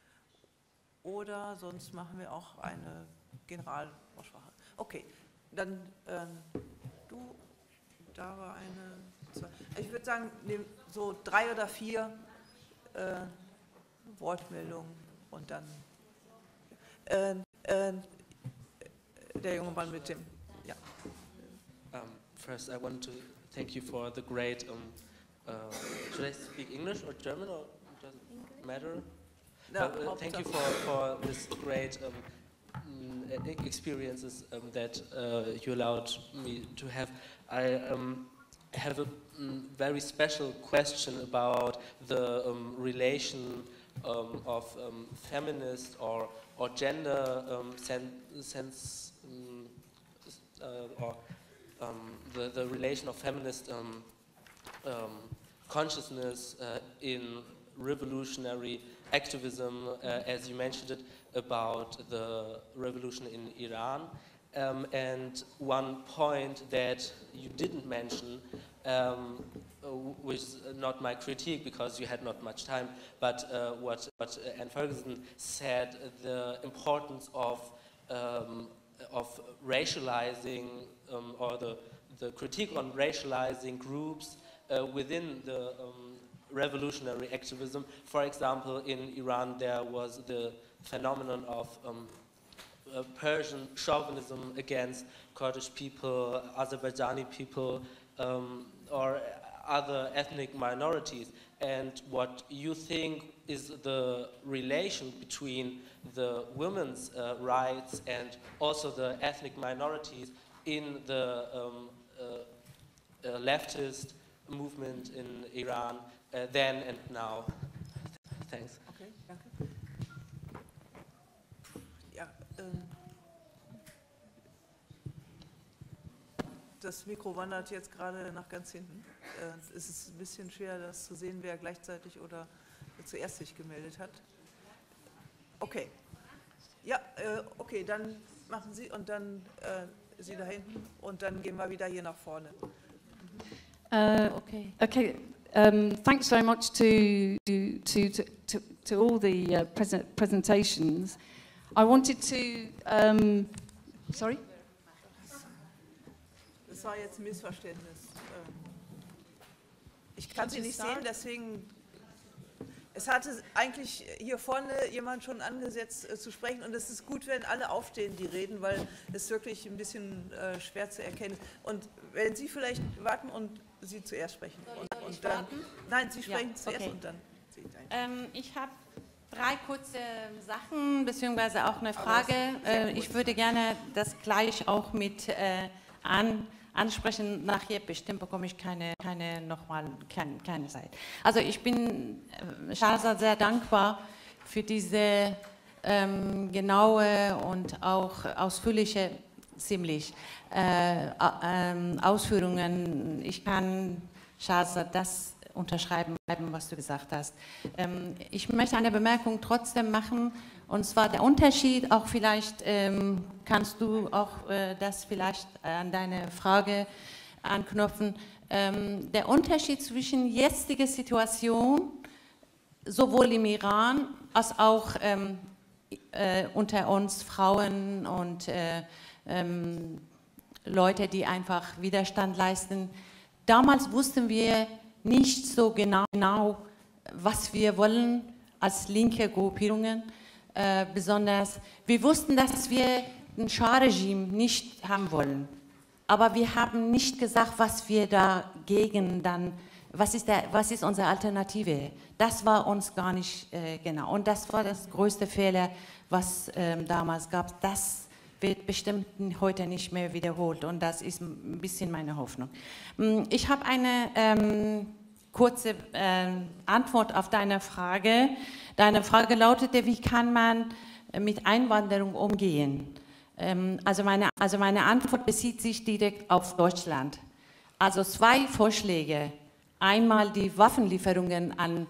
oder sonst machen wir auch eine Generalaussprache. Okay, dann ähm, du, da war eine, zwei. Ich würde sagen, so drei oder vier äh, Wortmeldung und dann äh, äh, der junge Mann mit dem, ja. Um, first, I want to thank you for the great, um, uh, should I speak English or German or does it matter? No, uh, uh, thank you for, for this great um, mm, experiences um, that uh, you allowed me to have. I um, have a mm, very special question about the um, relation Um, of um, feminist or, or gender um, sen sense um, uh, or um, the, the relation of feminist um, um, consciousness uh, in revolutionary activism, uh, as you mentioned it, about the revolution in Iran. Um, and one point that you didn't mention, um, uh, which is not my critique because you had not much time, but uh, what, what Anne Ferguson said, the importance of, um, of racializing um, or the, the critique on racializing groups uh, within the um, revolutionary activism. For example, in Iran there was the phenomenon of um, Uh, Persian chauvinism against Kurdish people, Azerbaijani people, um, or other ethnic minorities, and what you think is the relation between the women's uh, rights and also the ethnic minorities in the um, uh, uh, leftist movement in Iran uh, then and now. Thanks. Okay, danke. Ja, ähm, das Mikro wandert jetzt gerade nach ganz hinten. Äh, es ist ein bisschen schwer, das zu sehen, wer gleichzeitig oder zuerst sich gemeldet hat. Okay. Ja, äh, okay, dann machen Sie und dann äh, Sie da hinten und dann gehen wir wieder hier nach vorne. Uh, okay. Okay. Um, thanks very much to to to to, to all the uh, present presentations. I wanted to. Um, sorry. Das war jetzt ein Missverständnis. Ich kann Sie nicht sehen, deswegen. Es hatte eigentlich hier vorne jemand schon angesetzt äh, zu sprechen und es ist gut, wenn alle aufstehen, die reden, weil es wirklich ein bisschen äh, schwer zu erkennen ist. Und wenn Sie vielleicht warten und Sie zuerst sprechen. Und, und dann, nein, Sie sprechen ja, zuerst okay. Und dann Sie. Ähm, ich habe drei kurze Sachen, beziehungsweise auch eine Frage. Äh, ich würde gerne das gleich auch mit äh, an ansprechen. Nachher bestimmt bekomme ich keine, keine nochmal, keine, keine Zeit. Also ich bin äh, Shahzad sehr dankbar für diese ähm, genaue und auch ausführliche, ziemlich äh, äh, Ausführungen. Ich kann Shahzad das unterschreiben, was du gesagt hast. Ähm, ich möchte eine Bemerkung trotzdem machen, und zwar der Unterschied, auch vielleicht ähm, kannst du auch äh, das vielleicht an deine Frage anknüpfen, ähm, der Unterschied zwischen jetziger Situation, sowohl im Iran als auch ähm, äh, unter uns Frauen und äh, ähm, Leute, die einfach Widerstand leisten. Damals wussten wir nicht so genau, genau was wir wollen als linke Gruppierungen. Äh, besonders, wir wussten, dass wir ein Schah-Regime nicht haben wollen. Aber wir haben nicht gesagt, was wir dagegen dann, was ist, der, was ist unsere Alternative. Das war uns gar nicht äh, genau. Und das war das größte Fehler, was ähm, damals gab. Das wird bestimmt heute nicht mehr wiederholt, und das ist ein bisschen meine Hoffnung. Ich habe eine ähm, kurze äh, Antwort auf deine Frage. Deine Frage lautete, wie kann man mit Einwanderung umgehen? Ähm, also, meine, also meine Antwort bezieht sich direkt auf Deutschland. Also zwei Vorschläge. Einmal die Waffenlieferungen an,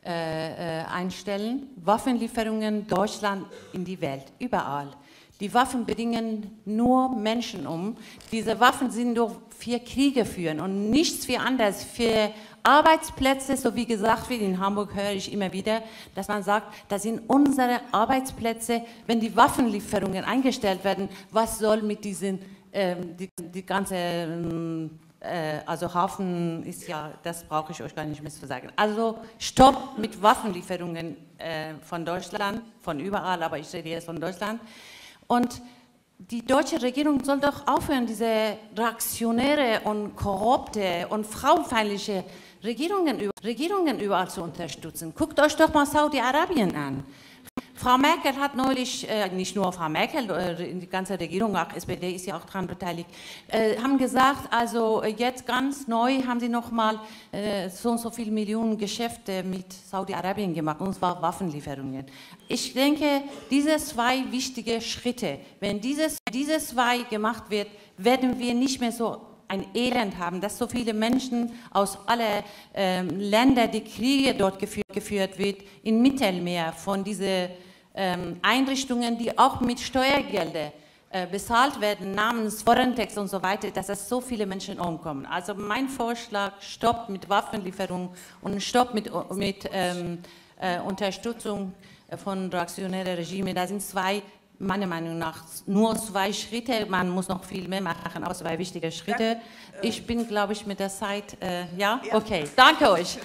äh, äh, einstellen, Waffenlieferungen Deutschland in die Welt, überall. Die Waffen bringen nur Menschen um. Diese Waffen sind nur für Kriege führen und nichts für anderes, für Arbeitsplätze, so wie gesagt wird, in Hamburg höre ich immer wieder, dass man sagt, das sind unsere Arbeitsplätze, wenn die Waffenlieferungen eingestellt werden, was soll mit diesen, ähm, die, die ganze, ähm, äh, also Hafen ist ja, das brauche ich euch gar nicht mehr zu sagen. Also Stopp mit Waffenlieferungen äh, von Deutschland, von überall, aber ich rede jetzt von Deutschland. Und die deutsche Regierung soll doch aufhören, diese reaktionäre und korrupte und frauenfeindliche Regierungen, Regierungen überall zu unterstützen. Guckt euch doch mal Saudi-Arabien an. Frau Merkel hat neulich, äh, nicht nur Frau Merkel, äh, die ganze Regierung, auch S P D ist ja auch daran beteiligt, äh, haben gesagt, also jetzt ganz neu haben sie nochmal äh, so und so viele Millionen Geschäfte mit Saudi-Arabien gemacht, und zwar Waffenlieferungen. Ich denke, diese zwei wichtige Schritte, wenn dieses, dieses zwei gemacht wird, werden wir nicht mehr so ein Elend haben, dass so viele Menschen aus allen ähm, Ländern, die Kriege dort geführt, geführt wird, im Mittelmeer von diesen ähm, Einrichtungen, die auch mit Steuergeldern äh, bezahlt werden, namens Frontex und so weiter, dass es so viele Menschen umkommen. Also mein Vorschlag, Stopp mit Waffenlieferung und Stopp mit, mit ähm, äh, Unterstützung von reaktionären Regimen, da sind zwei, meiner Meinung nach, nur zwei Schritte, man muss noch viel mehr machen, aber zwei wichtige Schritte. Ich bin, glaube ich, mit der Zeit, äh, ja? ja? Okay, danke euch.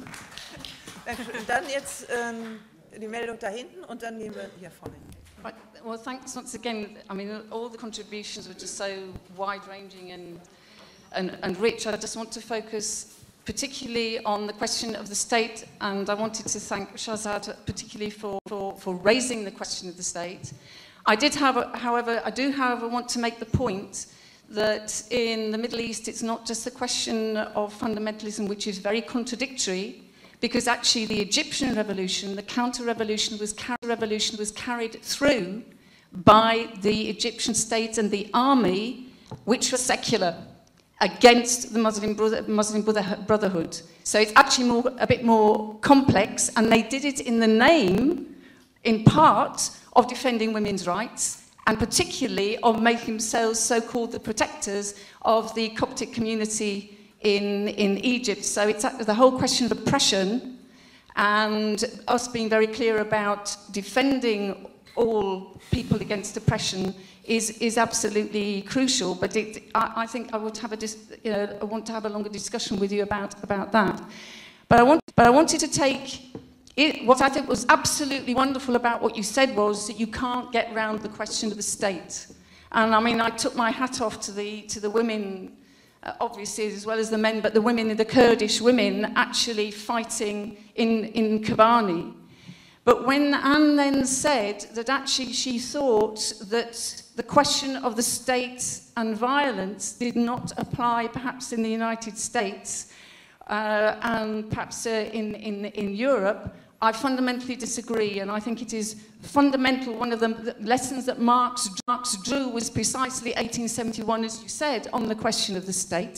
Dann jetzt ähm, die Meldung da hinten und dann gehen wir hier vorne. Right. Well, thanks once again. I mean, all the contributions were just so wide-ranging and, and, and rich. I just want to focus particularly on the question of the state, and I wanted to thank Shahzad particularly for, for, for raising the question of the state. I did have, a, however, I do however want to make the point that in the Middle East it's not just a question of fundamentalism, which is very contradictory, because actually the Egyptian revolution, the counter-revolution was, revolution was carried through by the Egyptian state and the army, which was secular, against the Muslim, brother, Muslim Brotherhood. So it's actually more, a bit more complex, and they did it in the name, in part, of defending women's rights, and particularly of making themselves so-called the protectors of the Coptic community in, in Egypt. So it's the whole question of oppression, and us being very clear about defending all people against oppression is, is absolutely crucial, but it, I, I think I would have a dis, you know, I want to have a longer discussion with you about, about that. But I, want, but I wanted to take, it, what I think was absolutely wonderful about what you said was that you can't get around the question of the state. And I mean, I took my hat off to the, to the women, uh, obviously, as well as the men, but the women, the Kurdish women actually fighting in, in Kobani. But when Anne then said that actually she thought that the question of the state and violence did not apply perhaps in the United States uh, and perhaps uh, in, in, in Europe, I fundamentally disagree, and I think it is fundamental. One of the lessons that Marx, Marx drew was precisely eighteen seventy-one, as you said, on the question of the state.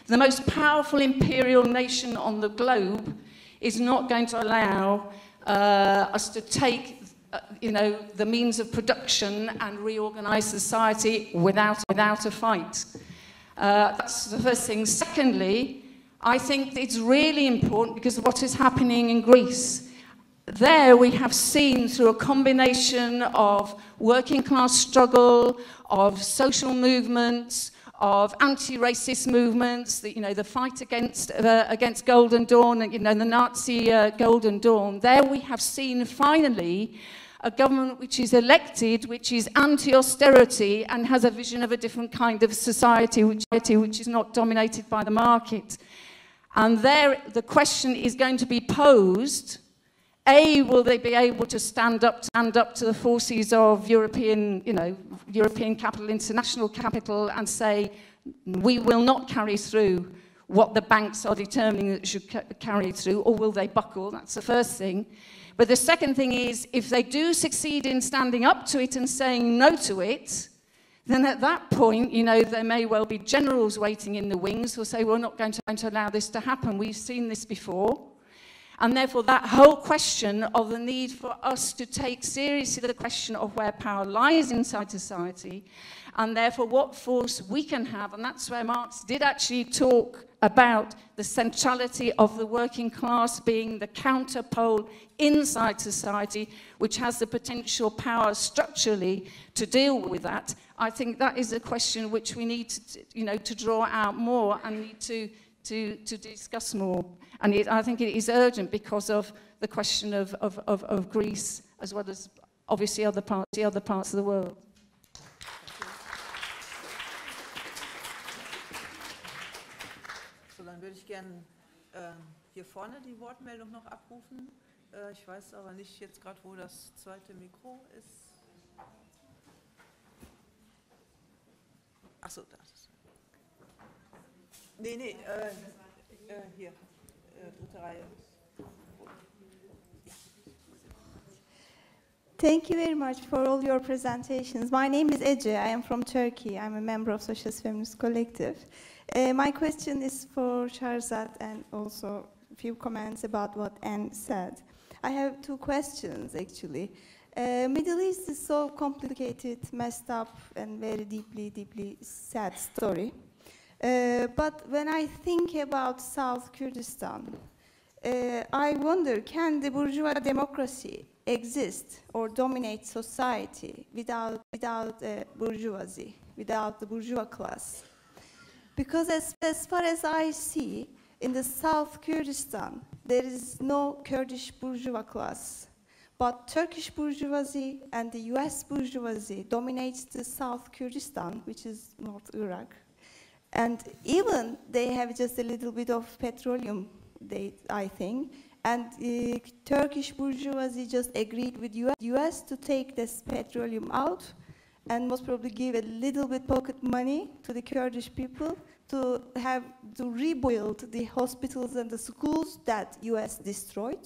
The most powerful imperial nation on the globe is not going to allow uh, us to take Uh, you know, the means of production and reorganize society without, without a fight. Uh, that's the first thing. Secondly, I think it's really important because of what is happening in Greece. There we have seen through a combination of working class struggle, of social movements, of anti-racist movements, the, you know, the fight against, uh, against Golden Dawn, you know, the Nazi uh, Golden Dawn. There we have seen finally a government which is elected, which is anti-austerity and has a vision of a different kind of society, which, which is not dominated by the market. And there the question is going to be posed, A, will they be able to stand up, stand up to the forces of European, you know, European capital, international capital, and say, we will not carry through what the banks are determining that should ca carry through, or will they buckle? That's the first thing. But the second thing is, if they do succeed in standing up to it and saying no to it, then at that point, you know, there may well be generals waiting in the wings who say, we're not going to, going to allow this to happen. We've seen this before. And therefore, that whole question of the need for us to take seriously the question of where power lies inside society, and therefore what force we can have, and that's where Marx did actually talk about the centrality of the working class being the counterpole inside society, which has the potential power structurally to deal with that. I think that is a question which we need to, you know, to draw out more and need to, to, to discuss more. And it, I think it is urgent because of the question of, of, of, of Greece, as well as obviously other parts, the other parts of the world. So, dann würde ich gerne äh, hier vorne die Wortmeldung noch abrufen. Äh, ich weiß aber nicht jetzt gerade, wo das zweite Mikro ist. Ach so, da ist es. Nee, nee, äh, äh, hier, äh, dritte Reihe. Thank you very much for all your presentations. My name is Ece. I am from Turkey. I'm a member of Socialist Feminist Collective. Uh, my question is for Shahrzad and also a few comments about what Anne said. I have two questions, actually. Uh, Middle East is so complicated, messed up, and very deeply, deeply sad story. Uh, but when I think about South Kurdistan, uh, I wonder, can the bourgeois democracy exist or dominate society without, without uh, bourgeoisie, without the bourgeois class? Because as, as far as I see, in the South Kurdistan, there is no Kurdish bourgeois class. But Turkish bourgeoisie and the U S bourgeoisie dominates the South Kurdistan, which is North Iraq. And even they have just a little bit of petroleum, they, I think. And uh, Turkish bourgeoisie just agreed with U S to take this petroleum out and most probably give a little bit pocket money to the Kurdish people to have to rebuild the hospitals and the schools that U S destroyed.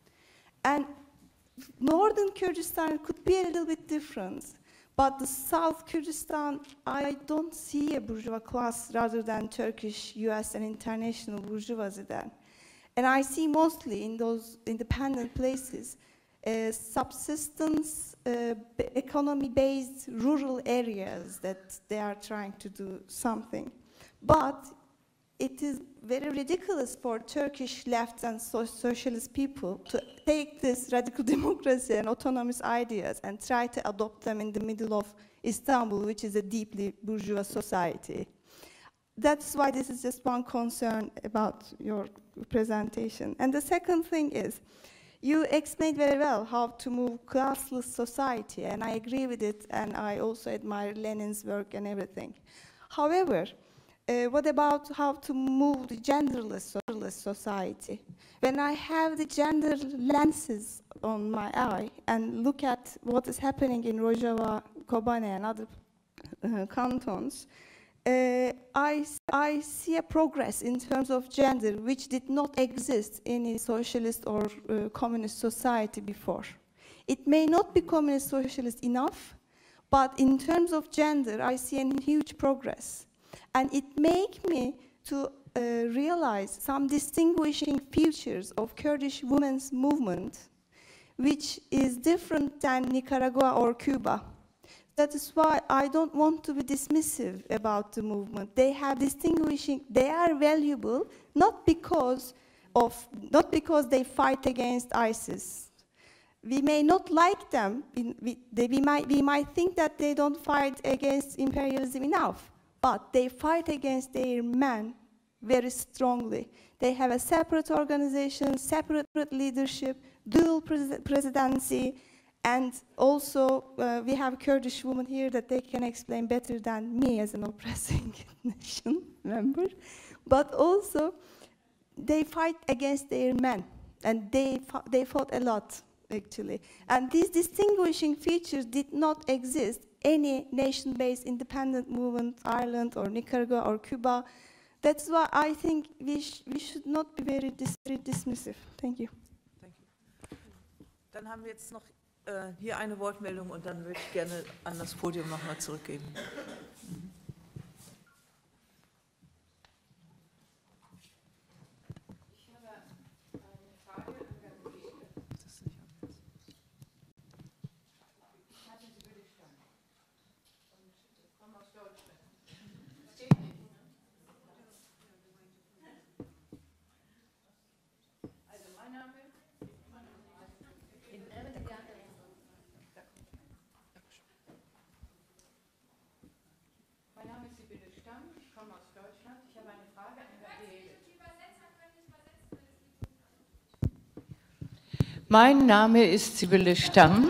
And Northern Kurdistan could be a little bit different, but the South Kurdistan, I don't see a bourgeois class rather than Turkish, U S, and international bourgeoisie there. And I see mostly in those independent places uh, subsistence, uh, economy-based rural areas that they are trying to do something. But it is very ridiculous for Turkish left and so socialist people to take this radical democracy and autonomous ideas and try to adopt them in the middle of Istanbul, which is a deeply bourgeois society. That's why this is just one concern about your presentation. And the second thing is, you explained very well how to move classless society, and I agree with it, and I also admire Lenin's work and everything. However, Uh, what about how to move the genderless, genderless society? When I have the gender lenses on my eye and look at what is happening in Rojava, Kobane, and other uh, cantons, uh, I, I see a progress in terms of gender which did not exist in a socialist or uh, communist society before. It may not be communist socialist enough, but in terms of gender, I see a huge progress. And it makes me to uh, realize some distinguishing features of Kurdish women's movement, which is different than Nicaragua or Cuba. That is why I don't want to be dismissive about the movement. They have distinguishing, they are valuable, not because of, not because they fight against ISIS. We may not like them, we, they, we, might, we might think that they don't fight against imperialism enough, but they fight against their men very strongly. They have a separate organization, separate leadership, dual pres presidency, and also uh, we have Kurdish women here that they can explain better than me as an oppressing nation member. But also, they fight against their men, and they, they fought a lot, actually. And these distinguishing features did not exist any nation-based independent movement, Ireland or Nicaragua or Cuba. That's why I think we, sh we should not be very, dis very dismissive. Thank you. Thank you. Dann haben wir jetzt noch äh, hier eine Wortmeldung und dann würde ich gerne an das Podium nochmal zurückgeben. Mhm. Mein Name ist Sibylle Stamm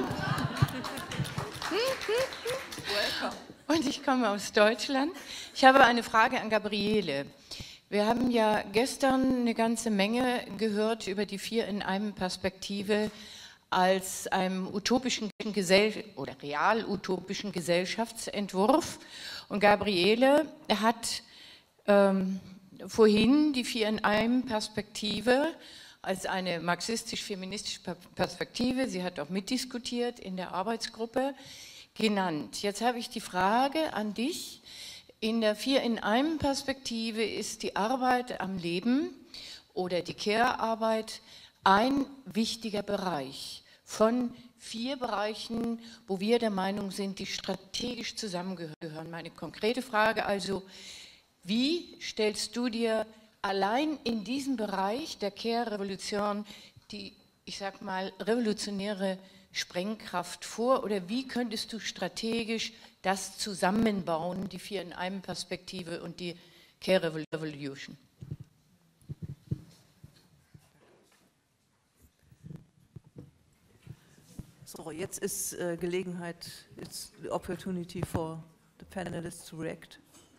und ich komme aus Deutschland. Ich habe eine Frage an Gabriele. Wir haben ja gestern eine ganze Menge gehört über die Vier in einem Perspektive als einem utopischen Gesell- oder real-utopischen Gesellschaftsentwurf. Und Gabriele hat ähm, vorhin die Vier in einem Perspektive als eine marxistisch-feministische Perspektive, sie hat auch mitdiskutiert in der Arbeitsgruppe, genannt. Jetzt habe ich die Frage an dich. In der Vier in einem Perspektive ist die Arbeit am Leben oder die Care-Arbeit ein wichtiger Bereich von vier Bereichen, wo wir der Meinung sind, die strategisch zusammengehören. Meine konkrete Frage also, wie stellst du dir allein in diesem Bereich der Care-Revolution die, ich sag mal, revolutionäre Sprengkraft vor oder wie könntest du strategisch das zusammenbauen, die Vier in einem Perspektive und die Care-Revolution? So, jetzt ist äh, Gelegenheit, it's the opportunity for the panelists to react.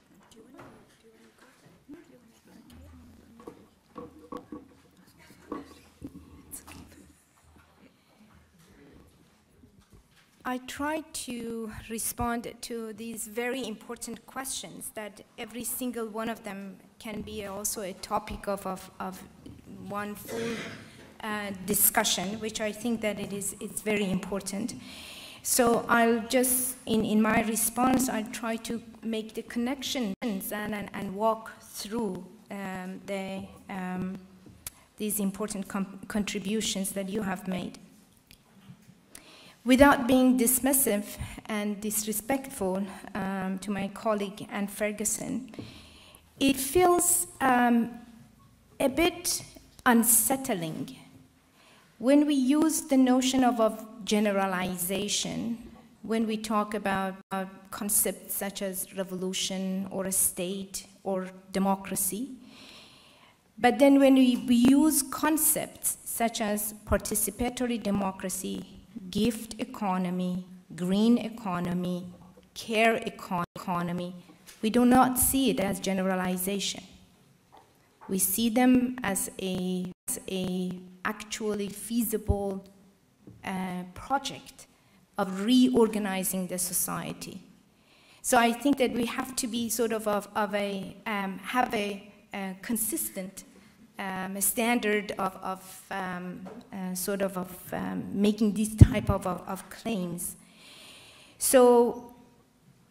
I tried to respond to these very important questions that every single one of them can be also a topic of, of, of one full uh, discussion, which I think that it is it's very important. So I'll just, in, in my response, I'll try to make the connections and, and, and walk through um, the, um, these important contributions that you have made. Without being dismissive and disrespectful um, to my colleague Anne Ferguson, it feels um, a bit unsettling when we use the notion of, of generalization, when we talk about uh, concepts such as revolution or a state or democracy. But then when we, we use concepts such as participatory democracy, gift economy, green economy, care econ economy, we do not see it as generalization. We see them as a, as a actually feasible uh, project of reorganizing the society. So I think that we have to be sort of of, of a, um, have a, a consistent Um, a standard of, of um, uh, sort of, of um, making these type of, of, of claims. So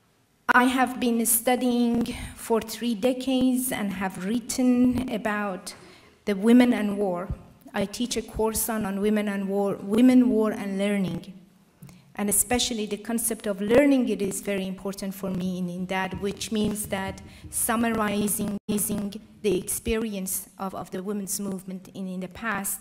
I have been studying for three decades and have written about the women and war. I teach a course on, on women and war, women, war, and learning. And especially the concept of learning, it is very important for me in, in that, which means that summarizing the experience of, of the women's movement in, in the past.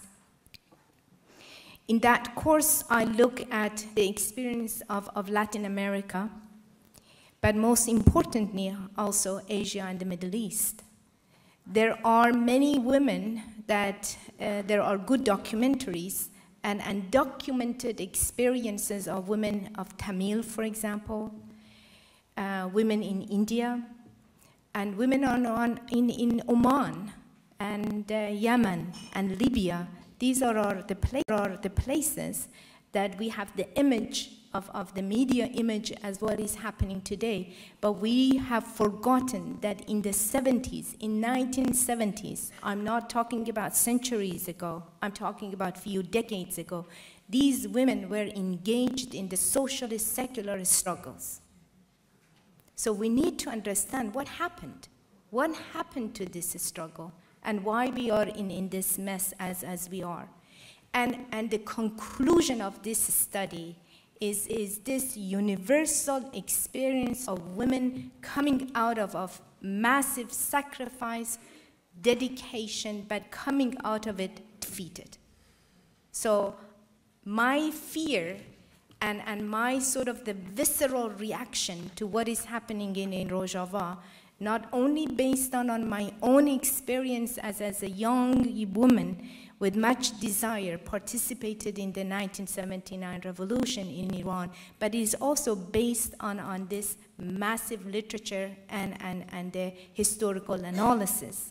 In that course, I look at the experience of, of Latin America, but most importantly, also Asia and the Middle East. There are many women that, uh, there are good documentaries and, and documented experiences of women of Tamil, for example, uh, women in India, and women on, on, in, in Oman, and uh, Yemen, and Libya. These are, are, the pla are the places that we have the image of, of the media image as what is happening today. But we have forgotten that in the seventies, in nineteen seventies, I'm not talking about centuries ago, I'm talking about a few decades ago, these women were engaged in the socialist secular struggles. So we need to understand what happened. What happened to this struggle and why we are in, in this mess as, as we are. And, and the conclusion of this study is, is this universal experience of women coming out of, of massive sacrifice, dedication, but coming out of it defeated. So my fear and, and my sort of the visceral reaction to what is happening in, in Rojava, not only based on, on my own experience as, as a young woman with much desire, participated in the nineteen seventy-nine revolution in Iran, but it is also based on, on this massive literature and, and, and the historical analysis.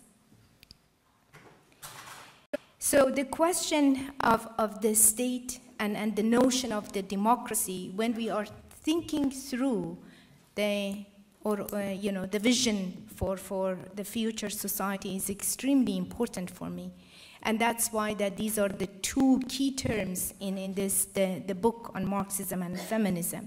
So the question of, of the state and, and the notion of the democracy, when we are thinking through the or uh, you know, the vision for, for the future society is extremely important for me. And that's why that these are the two key terms in, in this, the, the book on Marxism and feminism.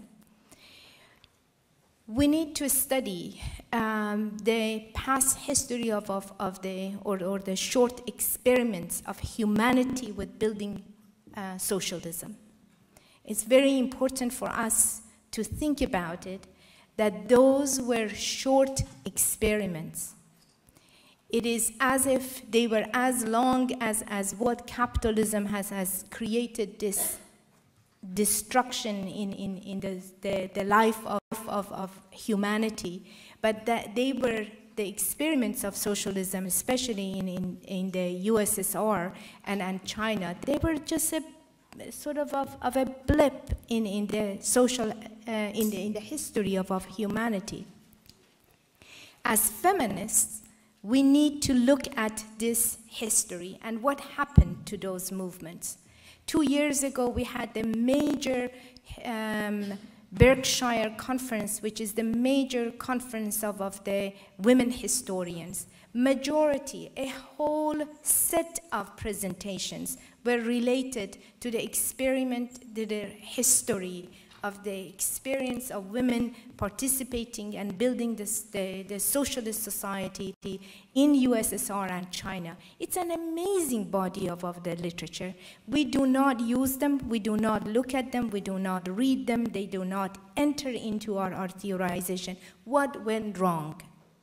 We need to study um, the past history of, of, of the, or, or the short experiments of humanity with building uh, socialism. It's very important for us to think about it, that those were short experiments. It is as if they were as long as, as what capitalism has, has created this destruction in, in, in the, the, the life of, of, of humanity, but that they were the experiments of socialism, especially in, in, in the U S S R and, and China, they were just a sort of, of, of a blip in, in the social, uh, in, the, in the history of, of humanity. As feminists, we need to look at this history and what happened to those movements. Two years ago, we had the major um, Berkshire Conference, which is the major conference of, of the women historians. Majority, a whole set of presentations were related to the experiment, to the history of the experience of women participating and building this, the, the socialist society in U S S R and China. It's an amazing body of, of the literature. We do not use them, we do not look at them, we do not read them, they do not enter into our, our theorization. What went wrong?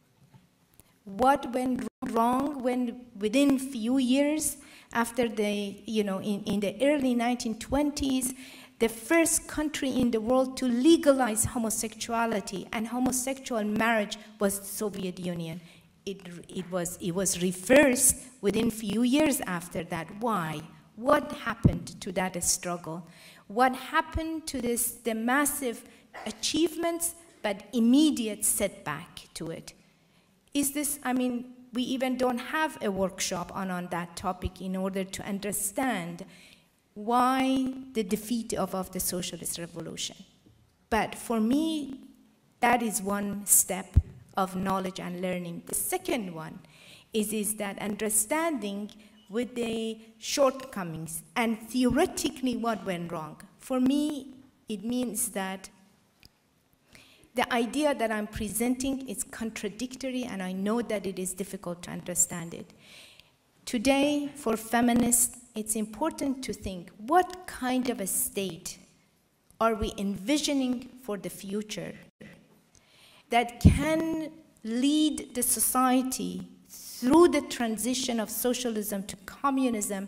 What went wrong when within few years after the, you know, in, in the early nineteen twenties, the first country in the world to legalize homosexuality and homosexual marriage was the Soviet Union. It, it, was, it was reversed within few years after that. Why? What happened to that struggle? What happened to this, the massive achievements, but immediate setback to it? Is this, I mean, we even don't have a workshop on, on that topic in order to understand why the defeat of, of the socialist revolution. But for me, that is one step of knowledge and learning. The second one is, is that understanding with the shortcomings and theoretically what went wrong. For me, it means that The idea that I'm presenting is contradictory, and I know that it is difficult to understand it. Today, for feminists, it's important to think, what kind of a state are we envisioning for the future that can lead the society through the transition of socialism to communism,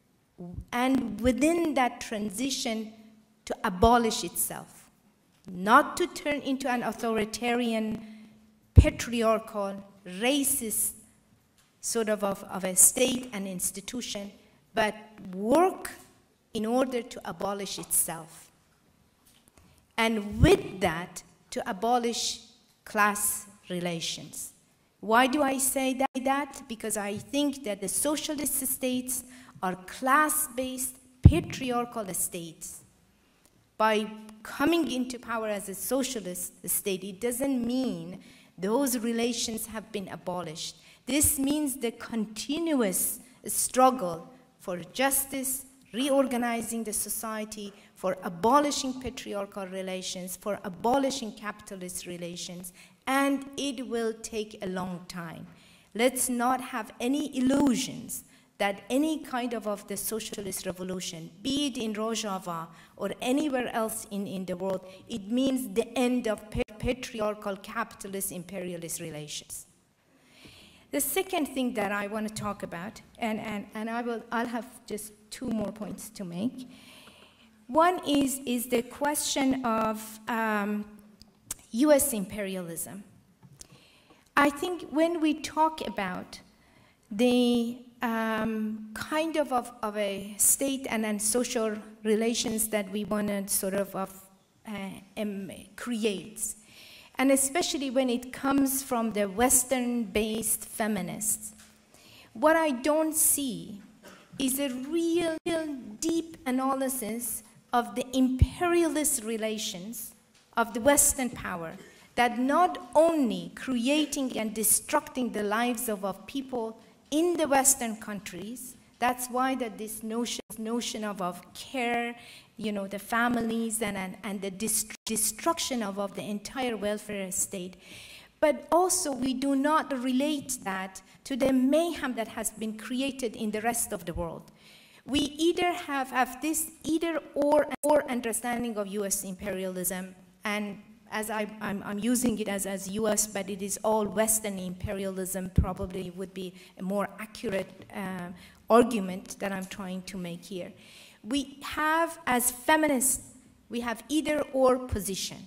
and within that transition to abolish itself, not to turn into an authoritarian, patriarchal, racist sort of, of, of a state and institution, but work in order to abolish itself. And with that, to abolish class relations. Why do I say that? that? Because I think that the socialist states are class-based, patriarchal states. By coming into power as a socialist state, it doesn't mean those relations have been abolished. This means the continuous struggle for justice, reorganizing the society, for abolishing patriarchal relations, for abolishing capitalist relations, and it will take a long time. Let's not have any illusions that any kind of, of the socialist revolution, be it in Rojava or anywhere else in, in the world, it means the end of patriarchal capitalist imperialist relations. The second thing that I want to talk about, and, and, and I will, I'll have just two more points to make. One is, is the question of um, U S imperialism. I think when we talk about the um, kind of, of, of a state and, and social relations that we want to sort of, of uh, um, create, and especially when it comes from the Western-based feminists, what I don't see is a real, real deep analysis of the imperialist relations of the Western power that not only creating and destructing the lives of, of people in the Western countries, that's why that this notion, notion of, of care, you know, the families and, and, and the dist destruction of, of the entire welfare state. But also we do not relate that to the mayhem that has been created in the rest of the world. We either have, have this either or, or understanding of U S imperialism, and as I, I'm, I'm using it as, as U S, but it is all Western imperialism, probably would be a more accurate uh, argument that I'm trying to make here. We have, as feminists, we have either or position.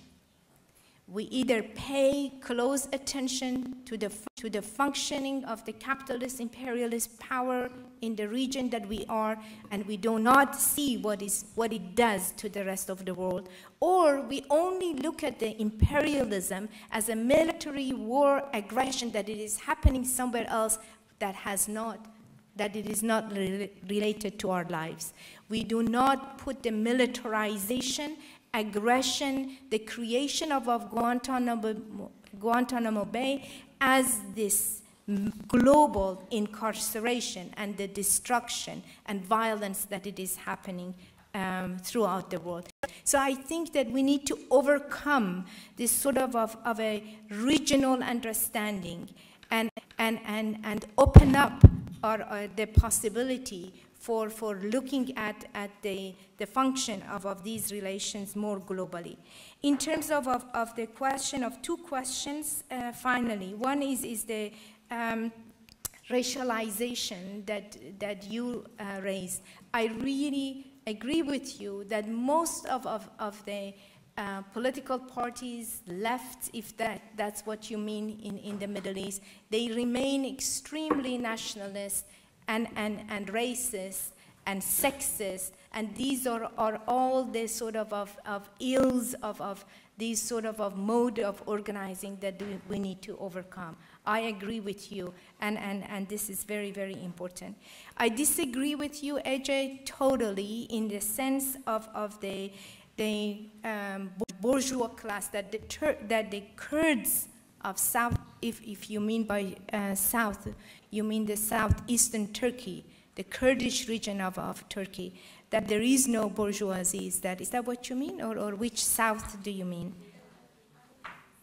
We either pay close attention to the, to the functioning of the capitalist imperialist power in the region that we are, and we do not see what, is, what it does to the rest of the world, or we only look at the imperialism as a military war aggression that it is happening somewhere else that has not, that it is not re related to our lives. We do not put the militarization, aggression, the creation of, of Guantanamo, Guantanamo Bay as this global incarceration and the destruction and violence that it is happening um, throughout the world. So I think that we need to overcome this sort of, of, of a regional understanding and, and, and, and open up our, uh, the possibility For, for looking at, at the, the function of, of these relations more globally. In terms of, of, of the question of two questions, uh, finally, one is, is the um, racialization that, that you uh, raised. I really agree with you that most of, of, of the uh, political parties left, if that, that's what you mean in, in the Middle East, they remain extremely nationalist And, and, and racist and sexist, and these are, are all the sort of, of, of ills of, of these sort of, of mode of organizing that we, we need to overcome. I agree with you, and, and, and this is very, very important. I disagree with you, A J, totally in the sense of, of the, the um, bourgeois class, that the, that the Kurds of South, if, if you mean by uh, South, you mean the southeastern Turkey, the Kurdish region of, of Turkey, that there is no bourgeoisie. Is that, is that what you mean? Or, or which South do you mean?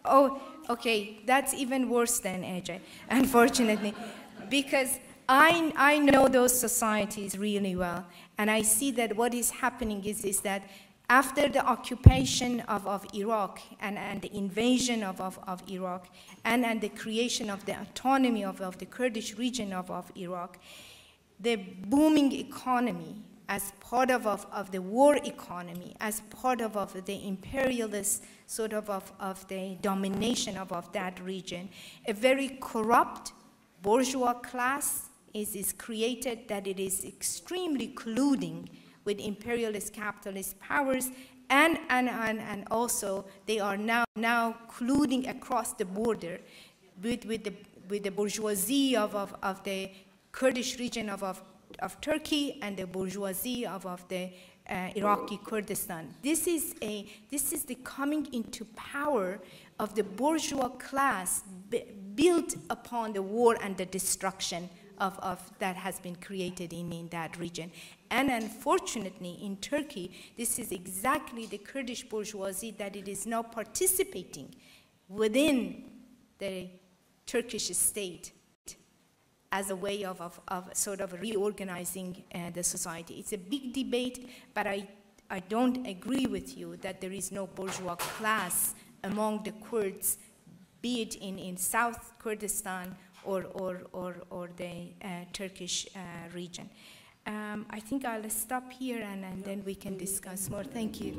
Oh, okay, that's even worse than A J, unfortunately, because I, I know those societies really well, and I see that what is happening is, is that after the occupation of, of Iraq and, and the invasion of, of, of Iraq and, and the creation of the autonomy of, of the Kurdish region of, of Iraq, the booming economy as part of, of, of the war economy, as part of, of the imperialist sort of, of, of the domination of, of that region, a very corrupt bourgeois class is, is created that it is extremely colluding with imperialist capitalist powers, and, and, and, and also they are now, now colluding across the border with, with, the, with the bourgeoisie of, of, of the Kurdish region of, of, of Turkey and the bourgeoisie of, of the uh, Iraqi Kurdistan. This is, a, this is the coming into power of the bourgeois class built upon the war and the destruction Of, of that has been created in, in that region. And unfortunately, in Turkey, this is exactly the Kurdish bourgeoisie that it is now participating within the Turkish state as a way of, of, of sort of reorganizing uh, the society. It's a big debate, but I, I don't agree with you that there is no bourgeois class among the Kurds, be it in, in South Kurdistan or, or, or, or the uh, Turkish uh, region. Um, I think I'll stop here and, and then we can discuss more. Thank you.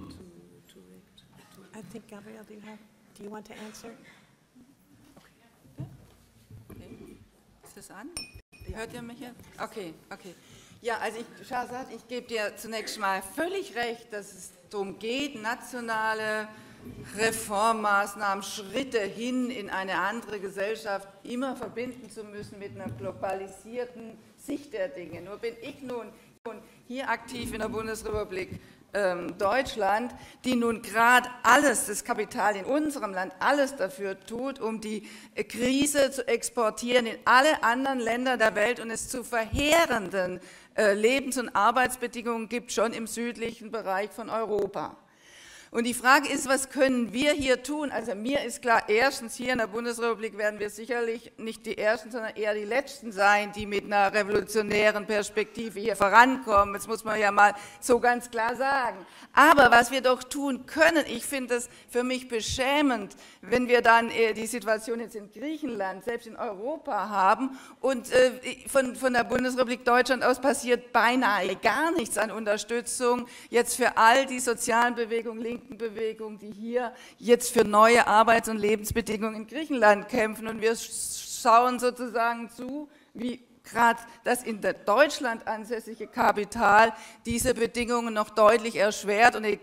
I think, Gabrielle, do you, have, do you want to answer? Okay. Ist das an? Hört ihr mich jetzt? Okay, okay. Ja, also ich, Shahzad, ich gebe dir zunächst mal völlig recht, dass es darum geht, nationale Reformmaßnahmen, Schritte hin in eine andere Gesellschaft immer verbinden zu müssen mit einer globalisierten Sicht der Dinge. Nur bin ich nun hier aktiv in der Bundesrepublik ähm, Deutschland, die nun gerade alles, das Kapital in unserem Land, alles dafür tut, um die Krise zu exportieren in alle anderen Länder der Welt und es zu verheerenden äh, Lebens- und Arbeitsbedingungen gibt, schon im südlichen Bereich von Europa. Und die Frage ist, was können wir hier tun? Also mir ist klar, erstens hier in der Bundesrepublik werden wir sicherlich nicht die Ersten, sondern eher die Letzten sein, die mit einer revolutionären Perspektive hier vorankommen. Das muss man ja mal so ganz klar sagen. Aber was wir doch tun können, ich finde es für mich beschämend, wenn wir dann die Situation jetzt in Griechenland, selbst in Europa haben und von, von der Bundesrepublik Deutschland aus passiert beinahe gar nichts an Unterstützung jetzt für all die sozialen Bewegungen, linken Bewegung, die hier jetzt für neue Arbeits- und Lebensbedingungen in Griechenland kämpfen. Und wir schauen sozusagen zu, wie gerade das in Deutschland ansässige Kapital diese Bedingungen noch deutlich erschwert und eine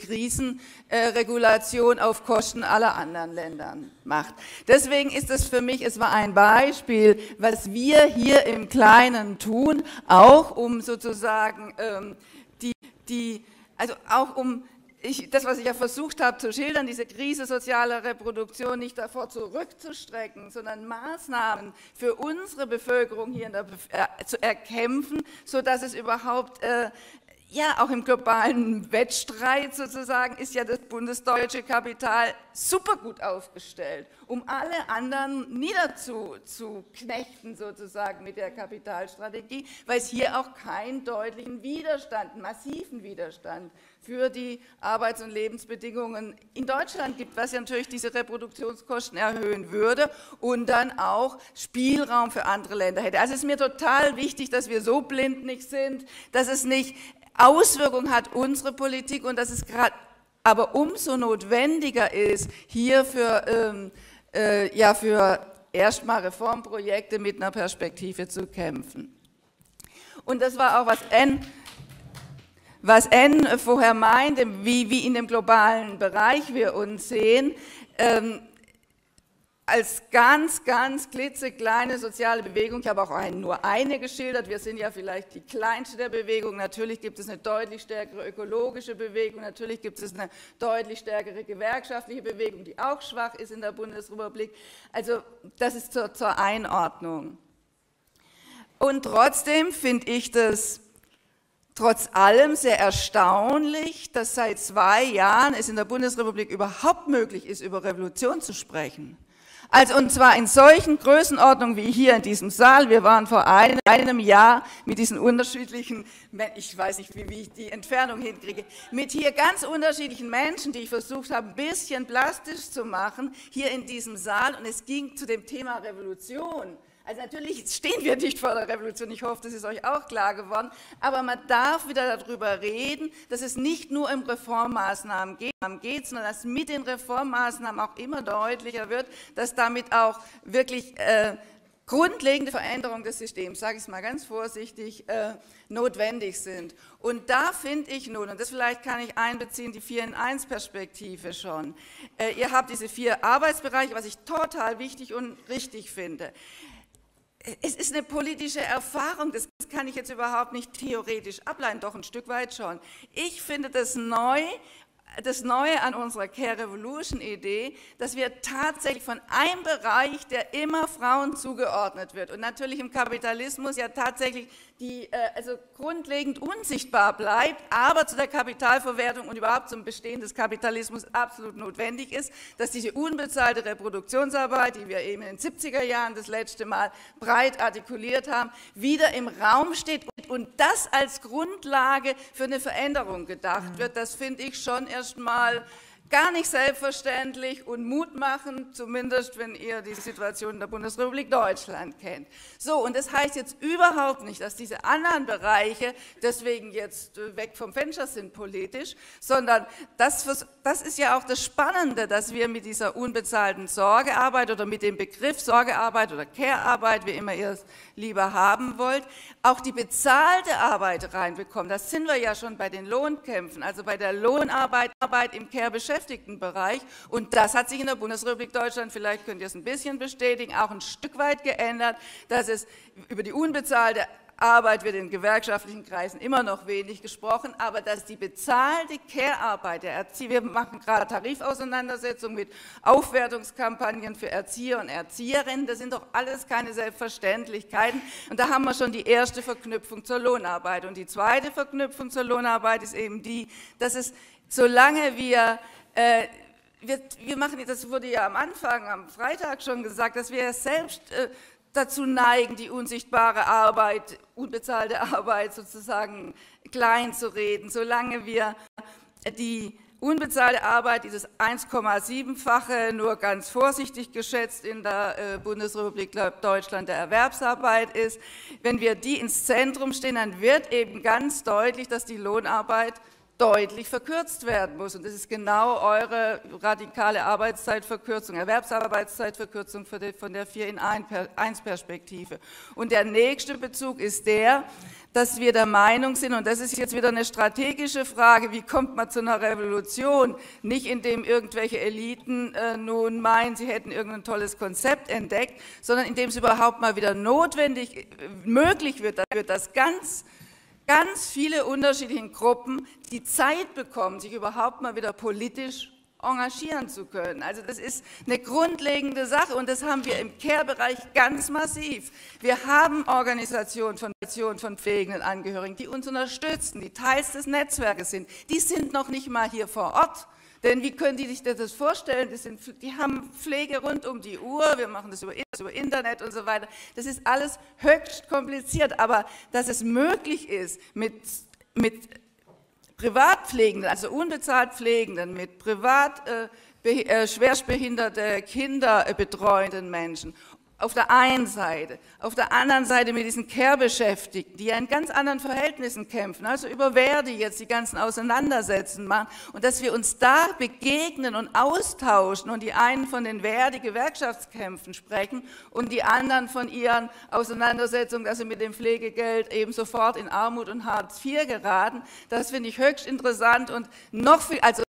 Krisenregulation auf Kosten aller anderen Länder macht. Deswegen ist es für mich, es war ein Beispiel, was wir hier im Kleinen tun, auch um sozusagen ähm, die, die, also auch um Ich, das, was ich ja versucht habe zu schildern, diese Krise sozialer Reproduktion nicht davor zurückzustrecken, sondern Maßnahmen für unsere Bevölkerung hier in der, äh, zu erkämpfen, sodass es überhaupt, äh, ja, auch im globalen Wettstreit sozusagen, ist ja das bundesdeutsche Kapital super gut aufgestellt, um alle anderen niederzuknechten sozusagen mit der Kapitalstrategie, weil es hier auch keinen deutlichen Widerstand, massiven Widerstand für die Arbeits- und Lebensbedingungen in Deutschland gibt, was ja natürlich diese Reproduktionskosten erhöhen würde und dann auch Spielraum für andere Länder hätte. Also es ist mir total wichtig, dass wir so blind nicht sind, dass es nicht Auswirkungen hat, unsere Politik, und dass es gerade aber umso notwendiger ist, hier für, ähm, äh, ja, für erstmal Reformprojekte mit einer Perspektive zu kämpfen. Und das war auch, was N Was N vorher meinte, wie, wie in dem globalen Bereich wir uns sehen, ähm, als ganz, ganz klitzekleine soziale Bewegung. Ich habe auch ein, nur eine geschildert, wir sind ja vielleicht die kleinste der Bewegung, natürlich gibt es eine deutlich stärkere ökologische Bewegung, natürlich gibt es eine deutlich stärkere gewerkschaftliche Bewegung, die auch schwach ist in der Bundesrepublik. Also das ist zur, zur Einordnung. Und trotzdem finde ich das trotz allem sehr erstaunlich, dass seit zwei Jahren es in der Bundesrepublik überhaupt möglich ist, über Revolution zu sprechen. Also und zwar in solchen Größenordnungen wie hier in diesem Saal. Wir waren vor einem, einem Jahr mit diesen unterschiedlichen, ich weiß nicht, wie, wie ich die Entfernung hinkriege, mit hier ganz unterschiedlichen Menschen, die ich versucht habe, ein bisschen plastisch zu machen, hier in diesem Saal. Und es ging zu dem Thema Revolution. Also natürlich stehen wir nicht vor der Revolution, ich hoffe, das ist euch auch klar geworden, aber man darf wieder darüber reden, dass es nicht nur um Reformmaßnahmen geht, sondern dass mit den Reformmaßnahmen auch immer deutlicher wird, dass damit auch wirklich äh, grundlegende Veränderungen des Systems, sage ich es mal ganz vorsichtig, äh, notwendig sind. Und da finde ich nun, und das vielleicht kann ich einbeziehen, die vier in eins Perspektive schon. Äh, ihr habt diese vier Arbeitsbereiche, was ich total wichtig und richtig finde. Es ist eine politische Erfahrung, das kann ich jetzt überhaupt nicht theoretisch ableiten, doch ein Stück weit schon. Ich finde das neu, das Neue an unserer Care Revolution Idee, dass wir tatsächlich von einem Bereich, der immer Frauen zugeordnet wird und natürlich im Kapitalismus ja tatsächlich die also grundlegend unsichtbar bleibt, aber zu der Kapitalverwertung und überhaupt zum Bestehen des Kapitalismus absolut notwendig ist, dass diese unbezahlte Reproduktionsarbeit, die wir eben in den siebziger Jahren das letzte Mal breit artikuliert haben, wieder im Raum steht und das als Grundlage für eine Veränderung gedacht wird. Das finde ich schon erstmal gar nicht selbstverständlich und mutmachend, zumindest wenn ihr die Situation in der Bundesrepublik Deutschland kennt. So, und das heißt jetzt überhaupt nicht, dass diese anderen Bereiche deswegen jetzt weg vom Fenster sind politisch, sondern das, das ist ja auch das Spannende, dass wir mit dieser unbezahlten Sorgearbeit oder mit dem Begriff Sorgearbeit oder Care-Arbeit, wie immer ihr es lieber haben wollt, auch die bezahlte Arbeit reinbekommen. Das sind wir ja schon bei den Lohnkämpfen, also bei der Lohnarbeit Arbeit im Care-Beschäftigtenbereich. Und das hat sich in der Bundesrepublik Deutschland, vielleicht könnt ihr es ein bisschen bestätigen, auch ein Stück weit geändert, dass es über die unbezahlte Arbeit wird in gewerkschaftlichen Kreisen immer noch wenig gesprochen, aber dass die bezahlte Care-Arbeit der Erzieher, wir machen gerade Tarifauseinandersetzungen mit Aufwertungskampagnen für Erzieher und Erzieherinnen, das sind doch alles keine Selbstverständlichkeiten und da haben wir schon die erste Verknüpfung zur Lohnarbeit und die zweite Verknüpfung zur Lohnarbeit ist eben die, dass es, solange wir äh, wir, wir machen, das wurde ja am Anfang, am Freitag schon gesagt, dass wir selbst äh, dazu neigen, die unsichtbare Arbeit, unbezahlte Arbeit sozusagen klein zu reden, solange wir die unbezahlte Arbeit, dieses eins Komma sieben-fache, nur ganz vorsichtig geschätzt in der Bundesrepublik Deutschland der Erwerbsarbeit ist, wenn wir die ins Zentrum stehen, dann wird eben ganz deutlich, dass die Lohnarbeit deutlich verkürzt werden muss. Und das ist genau eure radikale Arbeitszeitverkürzung, Erwerbsarbeitszeitverkürzung von der vier in eins Perspektive. Und der nächste Bezug ist der, dass wir der Meinung sind, und das ist jetzt wieder eine strategische Frage, wie kommt man zu einer Revolution? Nicht indem irgendwelche Eliten äh, nun meinen, sie hätten irgendein tolles Konzept entdeckt, sondern indem es überhaupt mal wieder notwendig, möglich wird, dass ganz ganz viele unterschiedliche Gruppen die Zeit bekommen, sich überhaupt mal wieder politisch engagieren zu können. Also das ist eine grundlegende Sache und das haben wir im Care-Bereich ganz massiv. Wir haben Organisationen von, von pflegenden Angehörigen, die uns unterstützen, die Teils des Netzwerkes sind. Die sind noch nicht mal hier vor Ort. Denn wie können die sich das vorstellen? Das sind, die haben Pflege rund um die Uhr, wir machen das über, über Internet und so weiter. Das ist alles höchst kompliziert, aber dass es möglich ist, mit, mit Privatpflegenden, also unbezahlt Pflegenden, mit privat äh, be, äh, schwerstbehinderte Kinder äh, betreuenden Menschen, auf der einen Seite, auf der anderen Seite mit diesen Care-Beschäftigten, die ja in ganz anderen Verhältnissen kämpfen, also über Verdi jetzt die ganzen Auseinandersetzungen machen und dass wir uns da begegnen und austauschen und die einen von den Verdi-Gewerkschaftskämpfen sprechen und die anderen von ihren Auseinandersetzungen, dass sie mit dem Pflegegeld eben sofort in Armut und Hartz vier geraten, das finde ich höchst interessant und noch viel, also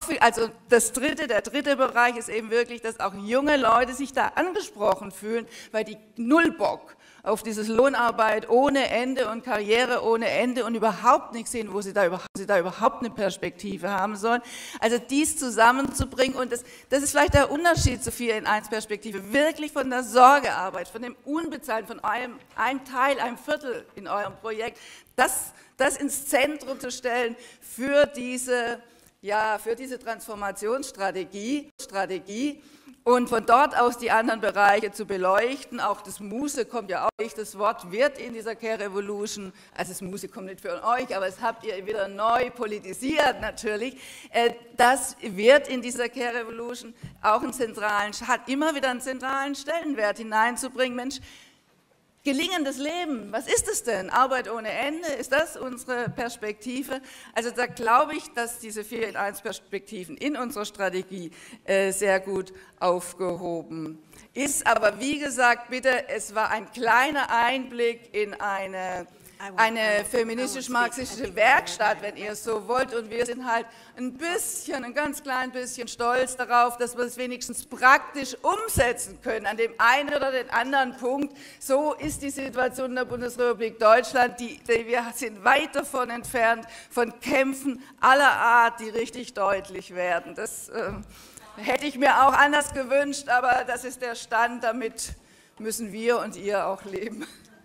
Also das dritte, der dritte Bereich ist eben wirklich, dass auch junge Leute sich da angesprochen fühlen, weil die null Bock auf dieses Lohnarbeit ohne Ende und Karriere ohne Ende und überhaupt nicht sehen, wo sie da überhaupt, sie da überhaupt eine Perspektive haben sollen. Also dies zusammenzubringen, und das, das ist vielleicht der Unterschied zur vier in eins Perspektive, wirklich von der Sorgearbeit, von dem Unbezahlten, von eurem, einem Teil, einem Viertel in eurem Projekt, das, das ins Zentrum zu stellen für diese, ja, für diese Transformationsstrategie, Strategie, und von dort aus die anderen Bereiche zu beleuchten. Auch das Muse kommt ja auch, das Wort wird in dieser Care Revolution, also das Muse kommt nicht für euch, aber es habt ihr wieder neu politisiert natürlich. Das wird in dieser Care Revolution auch einen zentralen, hat immer wieder einen zentralen Stellenwert hineinzubringen. Mensch, gelingendes Leben, was ist es denn? Arbeit ohne Ende, ist das unsere Perspektive? Also da glaube ich, dass diese vier in eins Perspektiven in unserer Strategie äh, sehr gut aufgehoben ist. Aber wie gesagt, bitte, es war ein kleiner Einblick in eine, eine feministisch-marxistische Werkstatt, wenn ihr es so wollt. Und wir sind halt ein bisschen, ein ganz klein bisschen stolz darauf, dass wir es wenigstens praktisch umsetzen können an dem einen oder den anderen Punkt. So ist die Situation in der Bundesrepublik Deutschland. Die, die, wir sind weit davon entfernt, von Kämpfen aller Art, die richtig deutlich werden. Das äh, hätte ich mir auch anders gewünscht, aber das ist der Stand. Damit müssen wir und ihr auch leben.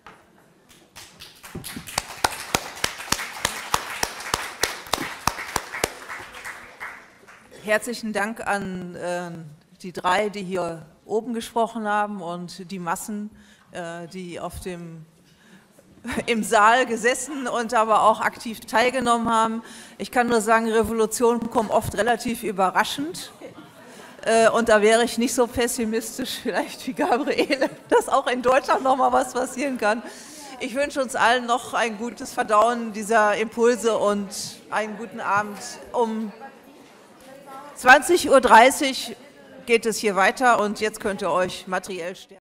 Herzlichen Dank an äh, die drei, die hier oben gesprochen haben, und die Massen, äh, die auf dem, im Saal gesessen und aber auch aktiv teilgenommen haben. Ich kann nur sagen, Revolutionen kommen oft relativ überraschend. Äh, und da wäre ich nicht so pessimistisch vielleicht wie Gabriele, dass auch in Deutschland noch mal was passieren kann. Ich wünsche uns allen noch ein gutes Verdauen dieser Impulse und einen guten Abend. Um zwanzig Uhr dreißig geht es hier weiter und jetzt könnt ihr euch materiell stärken.